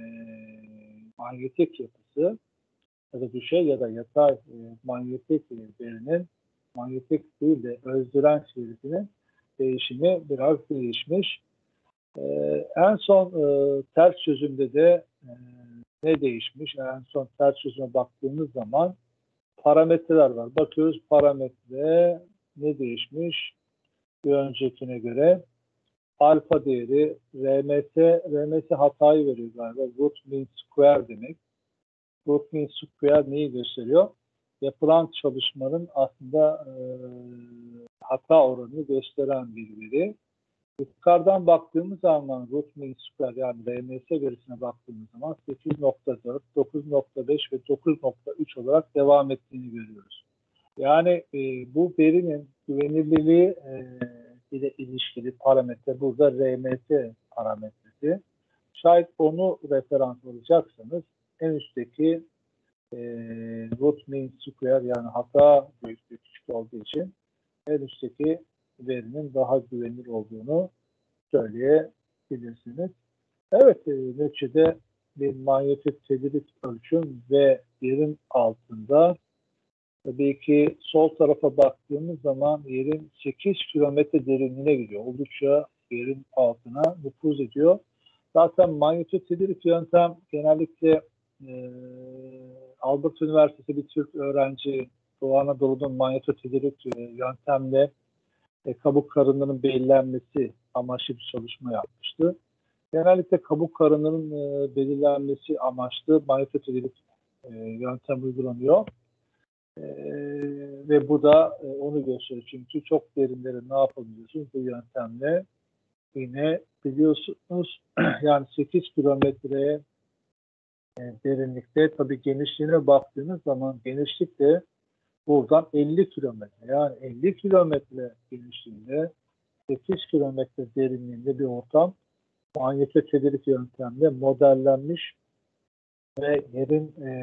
manyetik yapısı ya da düşey ya da yatay e, manyetik verinin manyetik değil de öz direnç verisinin değişimi biraz değişmiş. E, en son e, ters çözümde de e, ne değişmiş? En son ters çözüme baktığımız zaman parametreler var. Bakıyoruz parametre ne değişmiş? Bir öncekine göre alfa değeri R M S, R M S hatayı veriyor galiba. Root mean square demek. Root mean square neyi gösteriyor? Yapılan çalışmanın aslında e, hata oranını gösteren bir veri. Yukarıdan baktığımız zaman root mean square yani R M S verisine baktığımız zaman sekiz nokta dört, dokuz nokta beş ve dokuz nokta üç olarak devam ettiğini görüyoruz. Yani e, bu verinin güvenilirliği e, ile ilişkili parametre burada R M S parametresi. Şayet onu referans alacaksanız en üstteki e, root mean square yani hata büyüklüğü küçük olduğu için en üstteki verinin daha güvenilir olduğunu söyleyebilirsiniz. Evet, e, neticede bir manyetik tedirgit ölçüm ve yerin altında tabii ki sol tarafa baktığımız zaman yerin sekiz kilometre derinliğine gidiyor. Oldukça yerin altına nüfuz ediyor. Zaten manyetotedrik yöntem genellikle e, Albert Üniversitesi bir Türk öğrenci Doğu Anadolu'nun manyetotedrik e, yöntemle e, kabuk karınlarının belirlenmesi amaçlı bir çalışma yapmıştı. Genellikle kabuk karınlarının e, belirlenmesi amaçlı manyetotedrik e, yöntem uygulanıyor. E, ve bu da e, onu gösteriyor. Çünkü çok derinlere ne yapabiliyorsunuz bu yöntemle? Yine biliyorsunuz yani sekiz kilometreye e, derinlikte, tabii genişliğine baktığınız zaman genişlik de buradan elli kilometre. Yani elli kilometre genişliğinde sekiz kilometre derinliğinde bir ortam manyetotelerik yöntemle modellenmiş ve yerin e,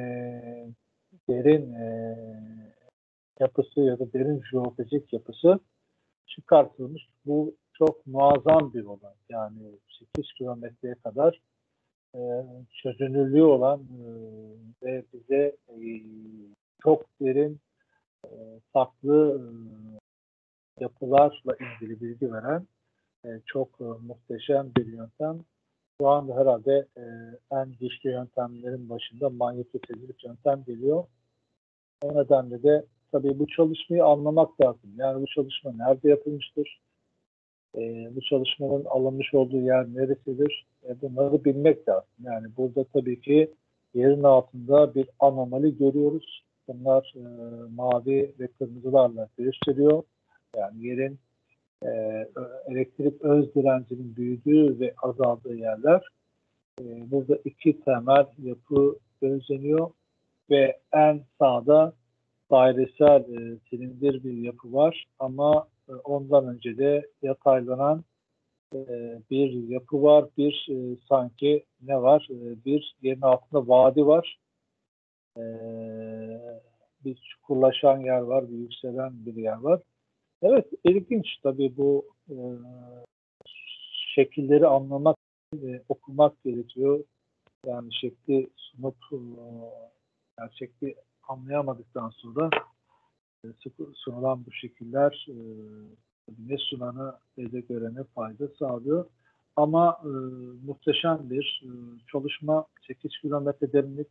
derin e, yapısı ya da derin jeofizik yapısı çıkartılmış. Bu çok muazzam bir olay. Yani sekiz kilometreye kadar e, çözünürlüğü olan e, ve bize e, çok derin e, farklı e, yapılarla ilgili bilgi veren e, çok e, muhteşem bir yöntem. Şu anda herhalde e, en güçlü yöntemlerin başında manyetotelerik yöntem geliyor. O nedenle de tabii bu çalışmayı anlamak lazım. Yani bu çalışma nerede yapılmıştır? E, bu çalışmanın alınmış olduğu yer neresidir? E, bunları bilmek lazım. Yani burada tabii ki yerin altında bir anomali görüyoruz. Bunlar e, mavi ve kırmızılarla gösteriyor. Yani yerin e, elektrik öz direncinin büyüdüğü ve azaldığı yerler. E, burada iki temel yapı gözleniyor ve en sağda dairesel e, silindir bir yapı var ama e, ondan önce de yataylanan e, bir yapı var. Bir e, sanki ne var? E, bir yerin altında vadi var. E, bir çukurlaşan yer var, bir yükselen bir yer var. Evet, ilginç tabii bu e, şekilleri anlamak, e, okumak gerekiyor. Yani şekli sunup e, yani şekli anlayamadıktan sonra e, sunulan bu şekiller e, ne sunanı ne de görene fayda sağlıyor. Ama e, muhteşem bir e, çalışma, sekiz kilometre derinlik,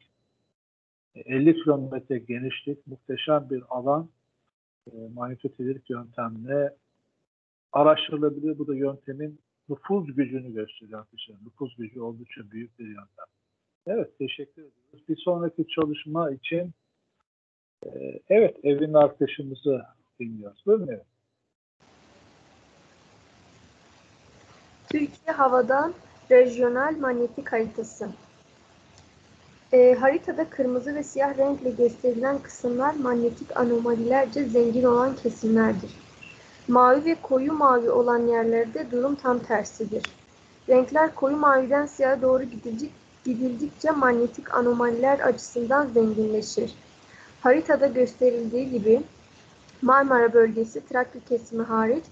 elli kilometre genişlik, muhteşem bir alan e, manyetotelerik yöntemle araştırılabilir. Bu da yöntemin nüfuz gücünü gösteriyor arkadaşlar. Nüfuz gücü oldukça büyük bir yöntem. Evet, teşekkür ediyoruz. Bir sonraki çalışma için e, evet, Evin arkadaşımızı dinliyoruz. Buyurun evet. Türkiye havadan rejyonel manyetik haritası. E, haritada kırmızı ve siyah renkle gösterilen kısımlar manyetik anomalilerce zengin olan kesimlerdir. Mavi ve koyu mavi olan yerlerde durum tam tersidir. Renkler koyu maviden siyaha doğru gidilecek, gidildikçe manyetik anomaliler açısından zenginleşir. Haritada gösterildiği gibi Marmara bölgesi Trakya kesimi hariç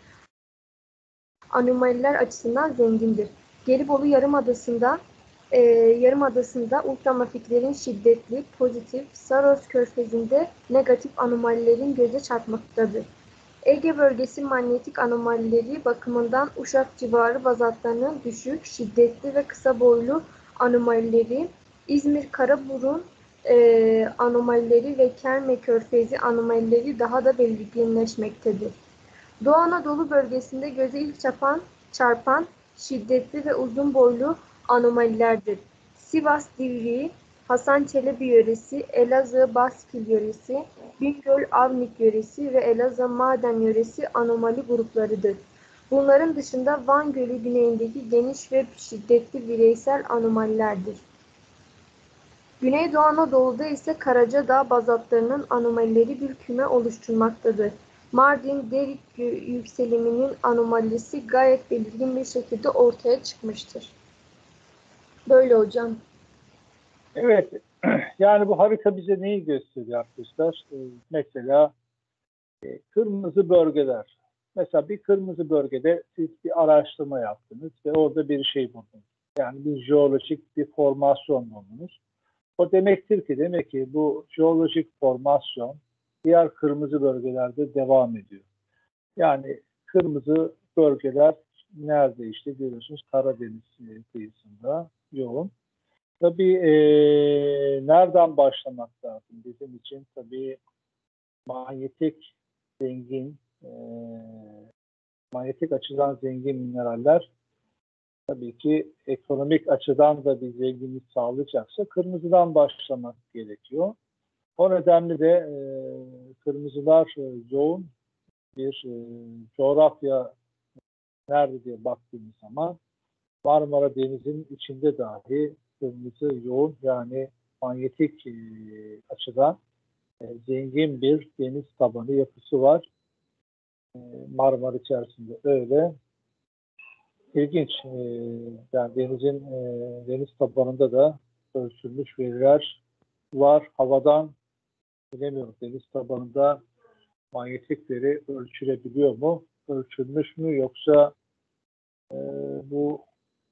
anomaliler açısından zengindir. Gelibolu Yarımadası'nda e, Yarımadası'nda ultramafiklerin şiddetli, pozitif, Saros Körfezi'nde negatif anomalilerin göze çarpmaktadır. Ege bölgesi manyetik anomalileri bakımından Uşak civarı bazaltlarının düşük, şiddetli ve kısa boylu anomalileri, İzmir Karaburun e, anomalileri ve Kerme Körfezi anomalileri daha da belirginleşmektedir. Doğu Anadolu bölgesinde göze ilk çarpan, çarpan şiddetli ve uzun boylu anomalilerdir. Sivas Divriği, Hasan Çelebi yöresi, Elazığ Baskil yöresi, Bingöl Avnik yöresi ve Elazığ Maden yöresi anomali gruplarıdır. Bunların dışında Van Gölü güneyindeki geniş ve şiddetli bireysel anomalilerdir. Güneydoğu Anadolu'da ise Karacadağ bazaltlarının anomalileri bir küme oluşturmaktadır. Mardin Derik yükseliminin anomalisi gayet belirgin bir şekilde ortaya çıkmıştır. Böyle hocam. Evet, yani bu harita bize neyi gösteriyor arkadaşlar? Ee, mesela e, kırmızı bölgeler. Mesela bir kırmızı bölgede siz bir araştırma yaptınız ve orada bir şey buldunuz. Yani bir jeolojik bir formasyon buldunuz. O demektir ki demek ki bu jeolojik formasyon diğer kırmızı bölgelerde devam ediyor. Yani kırmızı bölgeler nerede işte görüyorsunuz Karadeniz kıyısında yoğun. Tabii e, nereden başlamak lazım? Bizim için tabii manyetik zengin, e, manyetik açıdan zengin mineraller tabii ki ekonomik açıdan da bir zenginlik sağlayacaksa kırmızıdan başlamak gerekiyor. O nedenle de e, kırmızılar e, yoğun bir e, coğrafya nerede diye baktığımız zaman Marmara Denizi'nin içinde dahi kırmızı yoğun, yani manyetik e, açıdan e, zengin bir deniz tabanı yapısı var. E, Marmara içerisinde öyle. İlginç. E, yani denizin e, deniz tabanında da ölçülmüş veriler var. Havadan bilemiyorum. Deniz tabanında manyetik veri ölçülebiliyor mu? Ölçülmüş mü? Yoksa e, bu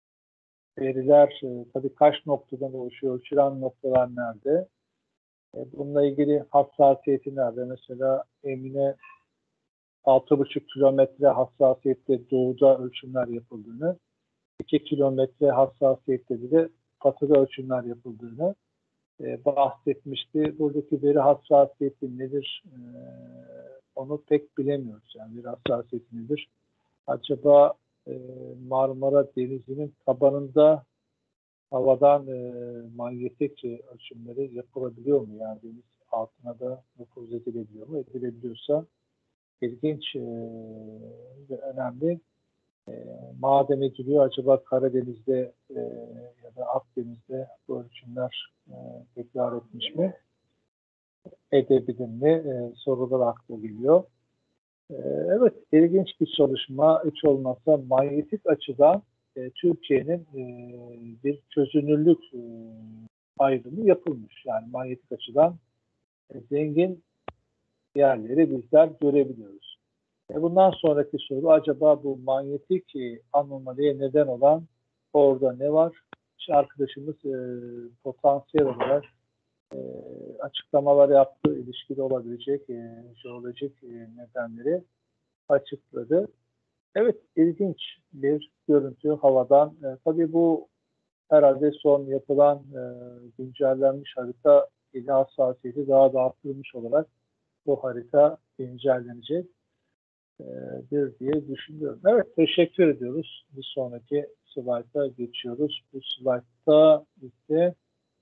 veriler e, tabii kaç noktadan oluşuyor? Ölçülen noktalar nerede? E, bununla ilgili hassasiyeti nerede? Mesela Emine altı buçuk kilometre hassasiyette doğuda ölçümler yapıldığını, iki kilometre hassasiyette de batıda ölçümler yapıldığını e, bahsetmişti. Buradaki veri hassasiyeti nedir? E, onu pek bilemiyoruz. Yani veri hassasiyeti nedir? Acaba e, Marmara Denizi'nin tabanında havadan e, manyetik ölçümleri yapılabiliyor mu? Yani deniz altına da nüfuz edilebiliyor mu? Edilebiliyorsa ilginç e, ve önemli. E, madem ediliyor, acaba Karadeniz'de e, ya da Akdeniz'de bu ölçümler e, tekrar etmiş mi? Edebilir mi? E, sorular akla geliyor. E, evet, ilginç bir çalışma. Hiç olmazsa manyetik açıdan e, Türkiye'nin e, bir çözünürlük e, ayrımı yapılmış. Yani manyetik açıdan e, zengin yerleri bizler görebiliyoruz. E bundan sonraki soru, acaba bu manyetik e, anomaliye neden olan orada ne var? İşte arkadaşımız e, potansiyel olarak e, açıklamalar yaptı, ilişkili olabilecek e, jeolojik e, nedenleri açıkladı. Evet, ilginç bir görüntü havadan. E, tabii bu herhalde son yapılan e, güncellenmiş harita ile hassasiyeti daha da arttırmış olarak bu harita incelenecek e, bir diye düşünüyorum. Evet, teşekkür ediyoruz. Bir sonraki slayta geçiyoruz. Bu slaytta ise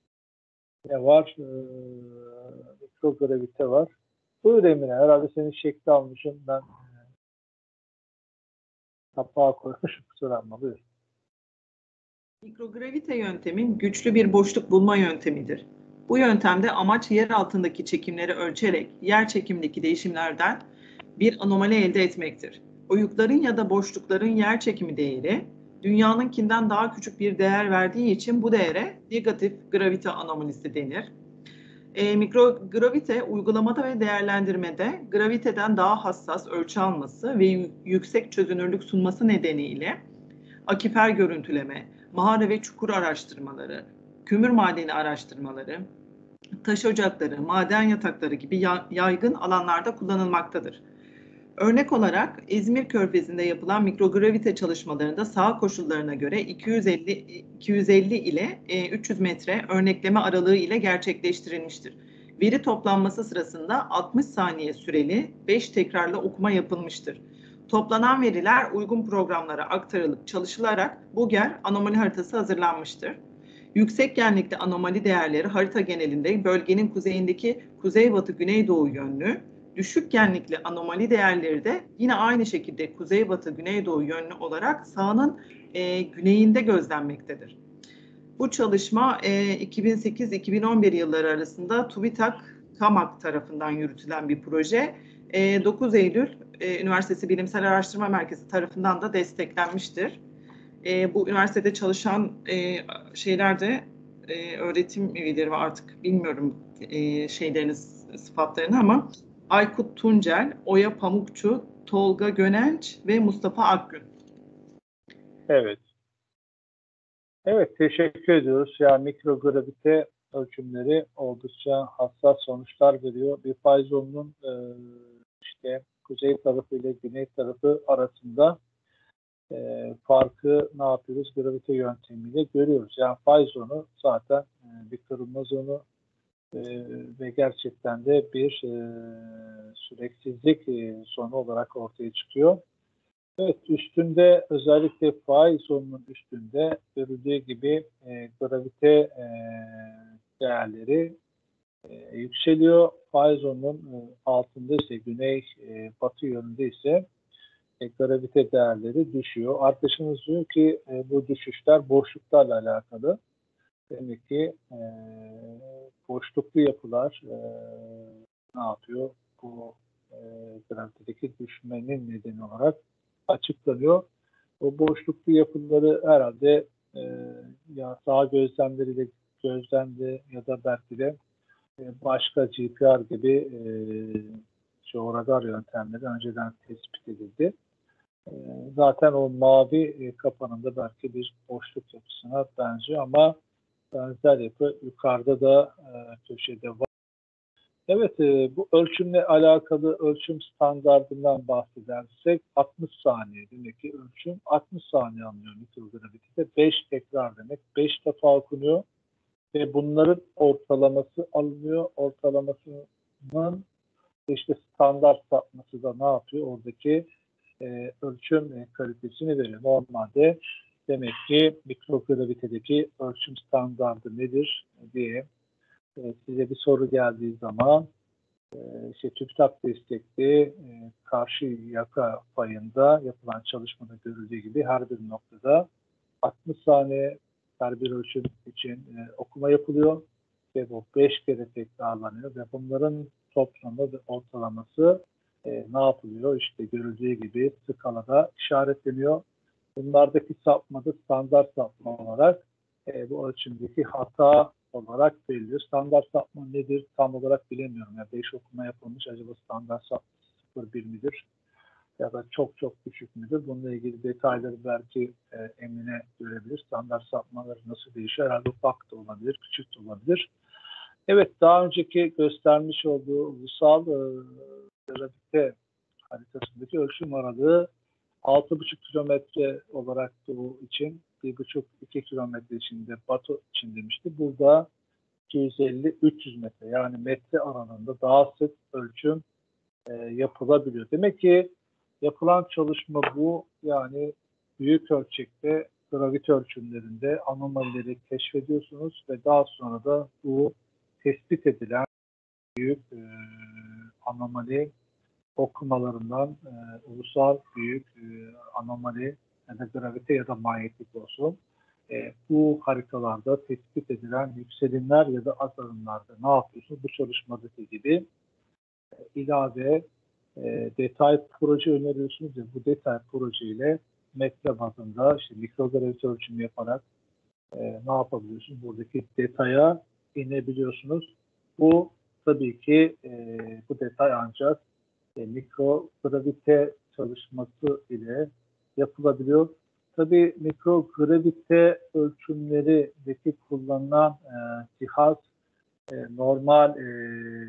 ne var? E, mikrogravite var. Buyur Emine, herhalde senin şekli almışım. Ben e, kapağı koymuşum. Kusura bakma, buyur. Mikrogravite yöntemin güçlü bir boşluk bulma yöntemidir. Bu yöntemde amaç yer altındaki çekimleri ölçerek yer çekimindeki değişimlerden bir anomali elde etmektir. Oyukların ya da boşlukların yer çekimi değeri dünyanınkinden daha küçük bir değer verdiği için bu değere negatif gravite anomalisi denir. E, mikrogravite uygulamada ve değerlendirmede graviteden daha hassas ölçü alması ve yüksek çözünürlük sunması nedeniyle akifer görüntüleme, mağara ve çukur araştırmaları, kömür madeni araştırmaları, taş ocakları, maden yatakları gibi yaygın alanlarda kullanılmaktadır. Örnek olarak İzmir Körfezi'nde yapılan mikrogravite çalışmalarında saha koşullarına göre iki yüz elli, iki yüz elli ile üç yüz metre örnekleme aralığı ile gerçekleştirilmiştir. Veri toplanması sırasında altmış saniye süreli beş tekrarlı okuma yapılmıştır. Toplanan veriler uygun programlara aktarılıp çalışılarak Buger anomali haritası hazırlanmıştır. Yüksek genlikli anomali değerleri harita genelinde bölgenin kuzeyindeki kuzeybatı güneydoğu yönlü, düşük genlikli anomali değerleri de yine aynı şekilde kuzeybatı güneydoğu yönlü olarak sahanın e, güneyinde gözlenmektedir. Bu çalışma e, iki bin sekiz iki bin on bir yılları arasında TÜBİTAK KAMAK tarafından yürütülen bir proje. E, dokuz Eylül e, Üniversitesi Bilimsel Araştırma Merkezi tarafından da desteklenmiştir. E, bu üniversitede çalışan e, şeyler de e, öğretim üyeleri ve artık bilmiyorum e, şeyleriniz, sıfatlarını ama Aykut Tuncel, Oya Pamukçu, Tolga Gönenç ve Mustafa Akgün. Evet. Evet, teşekkür ediyoruz. Yani mikrogravite ölçümleri oldukça hassas sonuçlar veriyor. Bir fay zonunun e, işte kuzey tarafı ile güney tarafı arasında e, farkı ne yapıyoruz? Gravite yöntemiyle görüyoruz. Yani fay zonu zaten e, bir kırılma zonu e, ve gerçekten de bir e, süreksizlik e, sonu olarak ortaya çıkıyor. Evet, üstünde özellikle fay zonunun üstünde görüldüğü gibi e, gravite e, değerleri e, yükseliyor. Faiz onun e, altında ise, güney e, batı yönünde ise e, gravite değerleri düşüyor. Arkadaşımız diyor ki e, bu düşüşler boşluklarla alakalı. Demek ki e, boşluklu yapılar e, ne yapıyor? Bu e, gravitedeki düşmenin nedeni olarak açıklanıyor. O boşluklu yapıları herhalde e, ya sağ gözlemleriyle gözlemli ya da belki de e, başka G P R gibi e, şu radar yöntemleri önceden tespit edildi. E, zaten o mavi e, kapanında belki bir boşluk yapısına benziyor ama benzer yapı yukarıda da e, köşede var. Evet, e, bu ölçümle alakalı ölçüm standardından bahsedersek altmış saniye demek ki ölçüm altmış saniye alınıyor mikrogravitede. beş tekrar demek. beş defa okunuyor ve bunların ortalaması alınıyor. Ortalamasının işte standart sapması da ne yapıyor? Oradaki e, ölçüm e, kalitesini veriyor. Normalde demek ki mikrogravitedeki ölçüm standardı nedir diye e, size bir soru geldiği zaman e, işte TÜBİTAK destekli e, karşı yaka payında yapılan çalışmada görüldüğü gibi her bir noktada altmış saniye her bir ölçüm için e, okuma yapılıyor ve bu beş kere tekrarlanıyor ve bunların toplamı ve ortalaması e, ne yapılıyor? İşte görüldüğü gibi skalada işaretleniyor. Bunlardaki sapmada standart sapma olarak e, bu ölçümdeki hata olarak belirliyor. Standart sapma nedir tam olarak bilemiyorum. Yani beş okuma yapılmış, acaba standart sapma sıfır virgül bir midir? Ya da çok çok düşük müdür? Bununla ilgili detayları belki e, Emine görebilir. Standart sapmaları nasıl değişiyor? Herhalde ufak da olabilir, küçük de olabilir. Evet, daha önceki göstermiş olduğu ulusal e, gravite haritasındaki ölçüm aralığı altı buçuk kilometre olarak doğu için bir buçuk iki kilometre içinde batı için demişti. Burada iki yüz elli üç yüz metre yani metre aralığında daha sık ölçüm e, yapılabiliyor. Demek ki yapılan çalışma bu, yani büyük ölçekte gravite ölçümlerinde anomalileri keşfediyorsunuz ve daha sonra da bu tespit edilen büyük e, anomali okumalarından e, ulusal büyük e, anomali ya da gravite ya da manyetik olsun e, bu haritalarda tespit edilen yükselimler ya da azalımlarda ne yapıyorsunuz? Bu çalışmadaki gibi e, ilave e, detay proje öneriyorsunuz ve bu detay projeyle metre bazında işte mikrogravite ölçümü yaparak e, ne yapabiliyorsunuz? Buradaki detaya inebiliyorsunuz. Bu tabii ki e, bu detay ancak e, mikrogravite çalışması ile yapılabiliyor. Tabii mikrogravite ölçümlerindeki kullanılan e, cihaz e, normal e,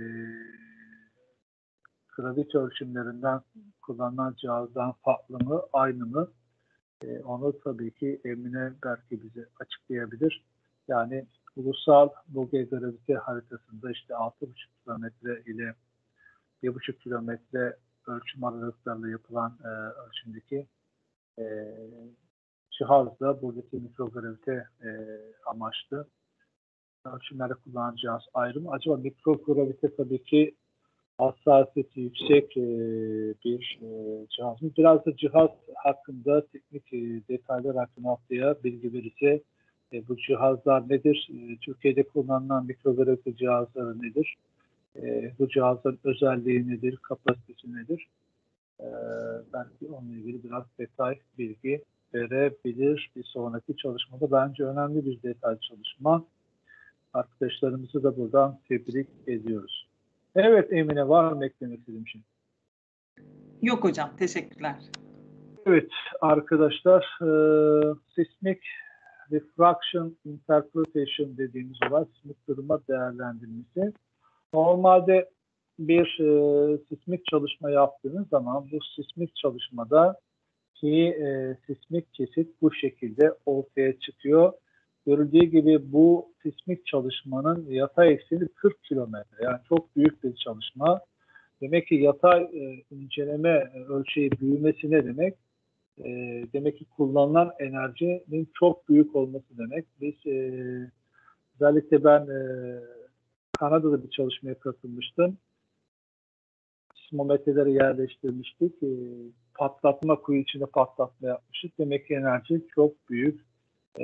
gravite ölçümlerinden kullanılan cihazdan farklı mı, aynı mı? E, onu tabii ki Emine belki bize açıklayabilir. Yani ulusal bölge gravite haritasında işte altı buçuk kilometre ile bir buçuk kilometre ölçüm aralıklarla yapılan e, ölçümdeki e, cihazla buradaki mikrogravite e, amaçlı ölçümlerde kullanacağız ayrı mı? Acaba mikrogravite tabii ki hassasiyeti yüksek e, bir e, cihaz mı? Biraz da cihaz hakkında teknik e, detaylar hakkında haftaya bilgi verirse e, bu cihazlar nedir? E, Türkiye'de kullanılan mikrogravite cihazları nedir? E, bu cihazın özelliği nedir? Kapasitesi nedir? E, belki onunla ilgili biraz detay bilgi verebilir bir sonraki çalışmada. Bence önemli bir detay çalışma. Arkadaşlarımızı da buradan tebrik ediyoruz. Evet Emine, var mı eklemek istediğim şey? Yok hocam, teşekkürler. Evet arkadaşlar, e, seismic refraction interpretation dediğimiz olay sismik duruma değerlendirmesi. Normalde bir e, sismik çalışma yaptığınız zaman bu sismik çalışmada ki e, sismik kesit bu şekilde ortaya çıkıyor. Görüldüğü gibi bu sismik çalışmanın yatay ekseni kırk kilometre. Yani çok büyük bir çalışma. Demek ki yatay e, inceleme e, ölçeği büyümesi ne demek? E, demek ki kullanılan enerjinin çok büyük olması demek. Biz e, özellikle ben e, Kanada'da bir çalışmaya katılmıştım. Sismometreleri yerleştirmiştik. E, patlatma, kuyu içinde patlatma yapmıştık. Demek ki enerji çok büyük. E,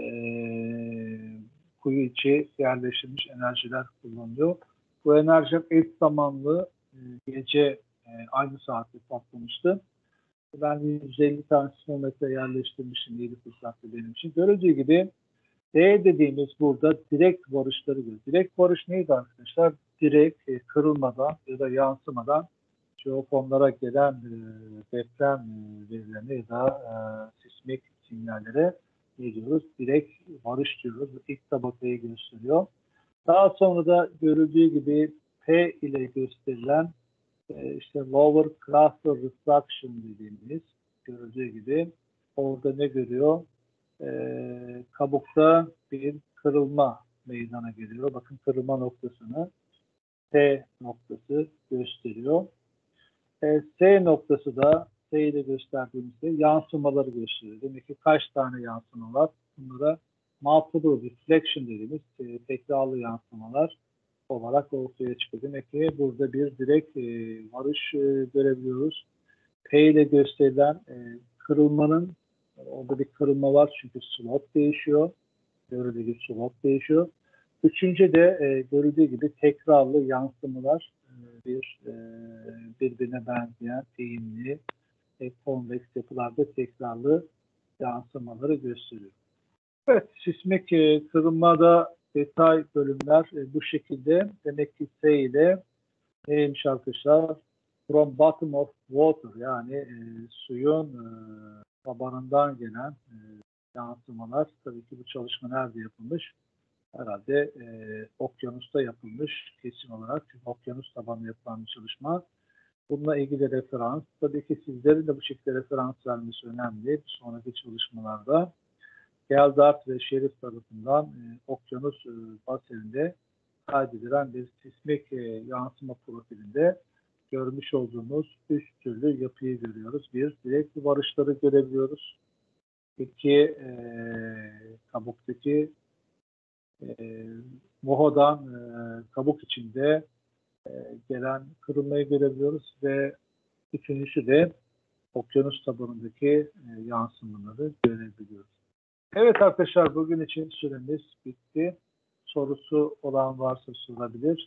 kuyu içi yerleştirilmiş enerjiler kullanılıyor. Bu enerji eş zamanlı e, gece e, aynı saatte patlamıştı. Ben yüz elli tane sismometre yerleştirmişim yedi fırsatta benim için. Görüldüğü gibi D dediğimiz burada direkt varışları görüyoruz. Direkt varış neydi arkadaşlar? Direkt e, kırılmadan ya da yansımadan jeofonlara gelen e, deprem e, verilerine ya da e, sismik sinyallere ne diyoruz? Direkt varış diyoruz. İlk tabakayı gösteriyor. Daha sonra da görüldüğü gibi P ile gösterilen e, işte lower cluster refraction dediğimiz görüldüğü gibi orada ne görüyor? E, kabukta bir kırılma meydana geliyor. Bakın kırılma noktasını T noktası gösteriyor. E, S noktası da S ile gösterdiğimizde yansımaları gösteriyor. Demek ki kaç tane yansıma var? Bunlara multiple reflection dediğimiz e, tekrarlı yansımalar olarak ortaya çıkıyor. Demek ki burada bir direkt e, varış e, görebiliyoruz. P ile gösterilen e, kırılmanın orada bir kırılma var çünkü slot değişiyor. Görüldüğü gibi slot değişiyor. Üçüncü de e, görüldüğü gibi tekrarlı yansımalar e, bir e, birbirine benzeyen eğimli e, konveks yapılarda tekrarlı yansımaları gösteriyor. Evet, sismik e, kırılmada detay bölümler e, bu şekilde. Demek ki S ile neymiş arkadaşlar? From bottom of water yani e, suyun e, tabanından gelen e, yansımalar. Tabii ki bu çalışma nerede yapılmış? Herhalde e, okyanusta yapılmış kesin olarak. Çünkü okyanus tabanı yapılan bir çalışma. Bununla ilgili referans. Tabii ki sizlerin de bu şekilde referans vermesi önemli. Sonraki çalışmalarda Geldart ve Şerif tarafından e, okyanus e, baseninde kaydedilen bir sismik e, yansıma profilinde görmüş olduğumuz üç türlü yapıyı görüyoruz. Bir, direkt varışları görebiliyoruz. İki, e, kabuktaki e, mohodan e, kabuk içinde e, gelen kırılmayı görebiliyoruz ve üçüncüsü de okyanus tabanındaki e, yansımaları görebiliyoruz. Evet arkadaşlar, bugün için süremiz bitti. Sorusu olan varsa sorabilir.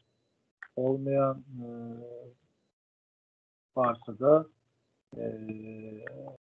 Olmayan e, varsa da e,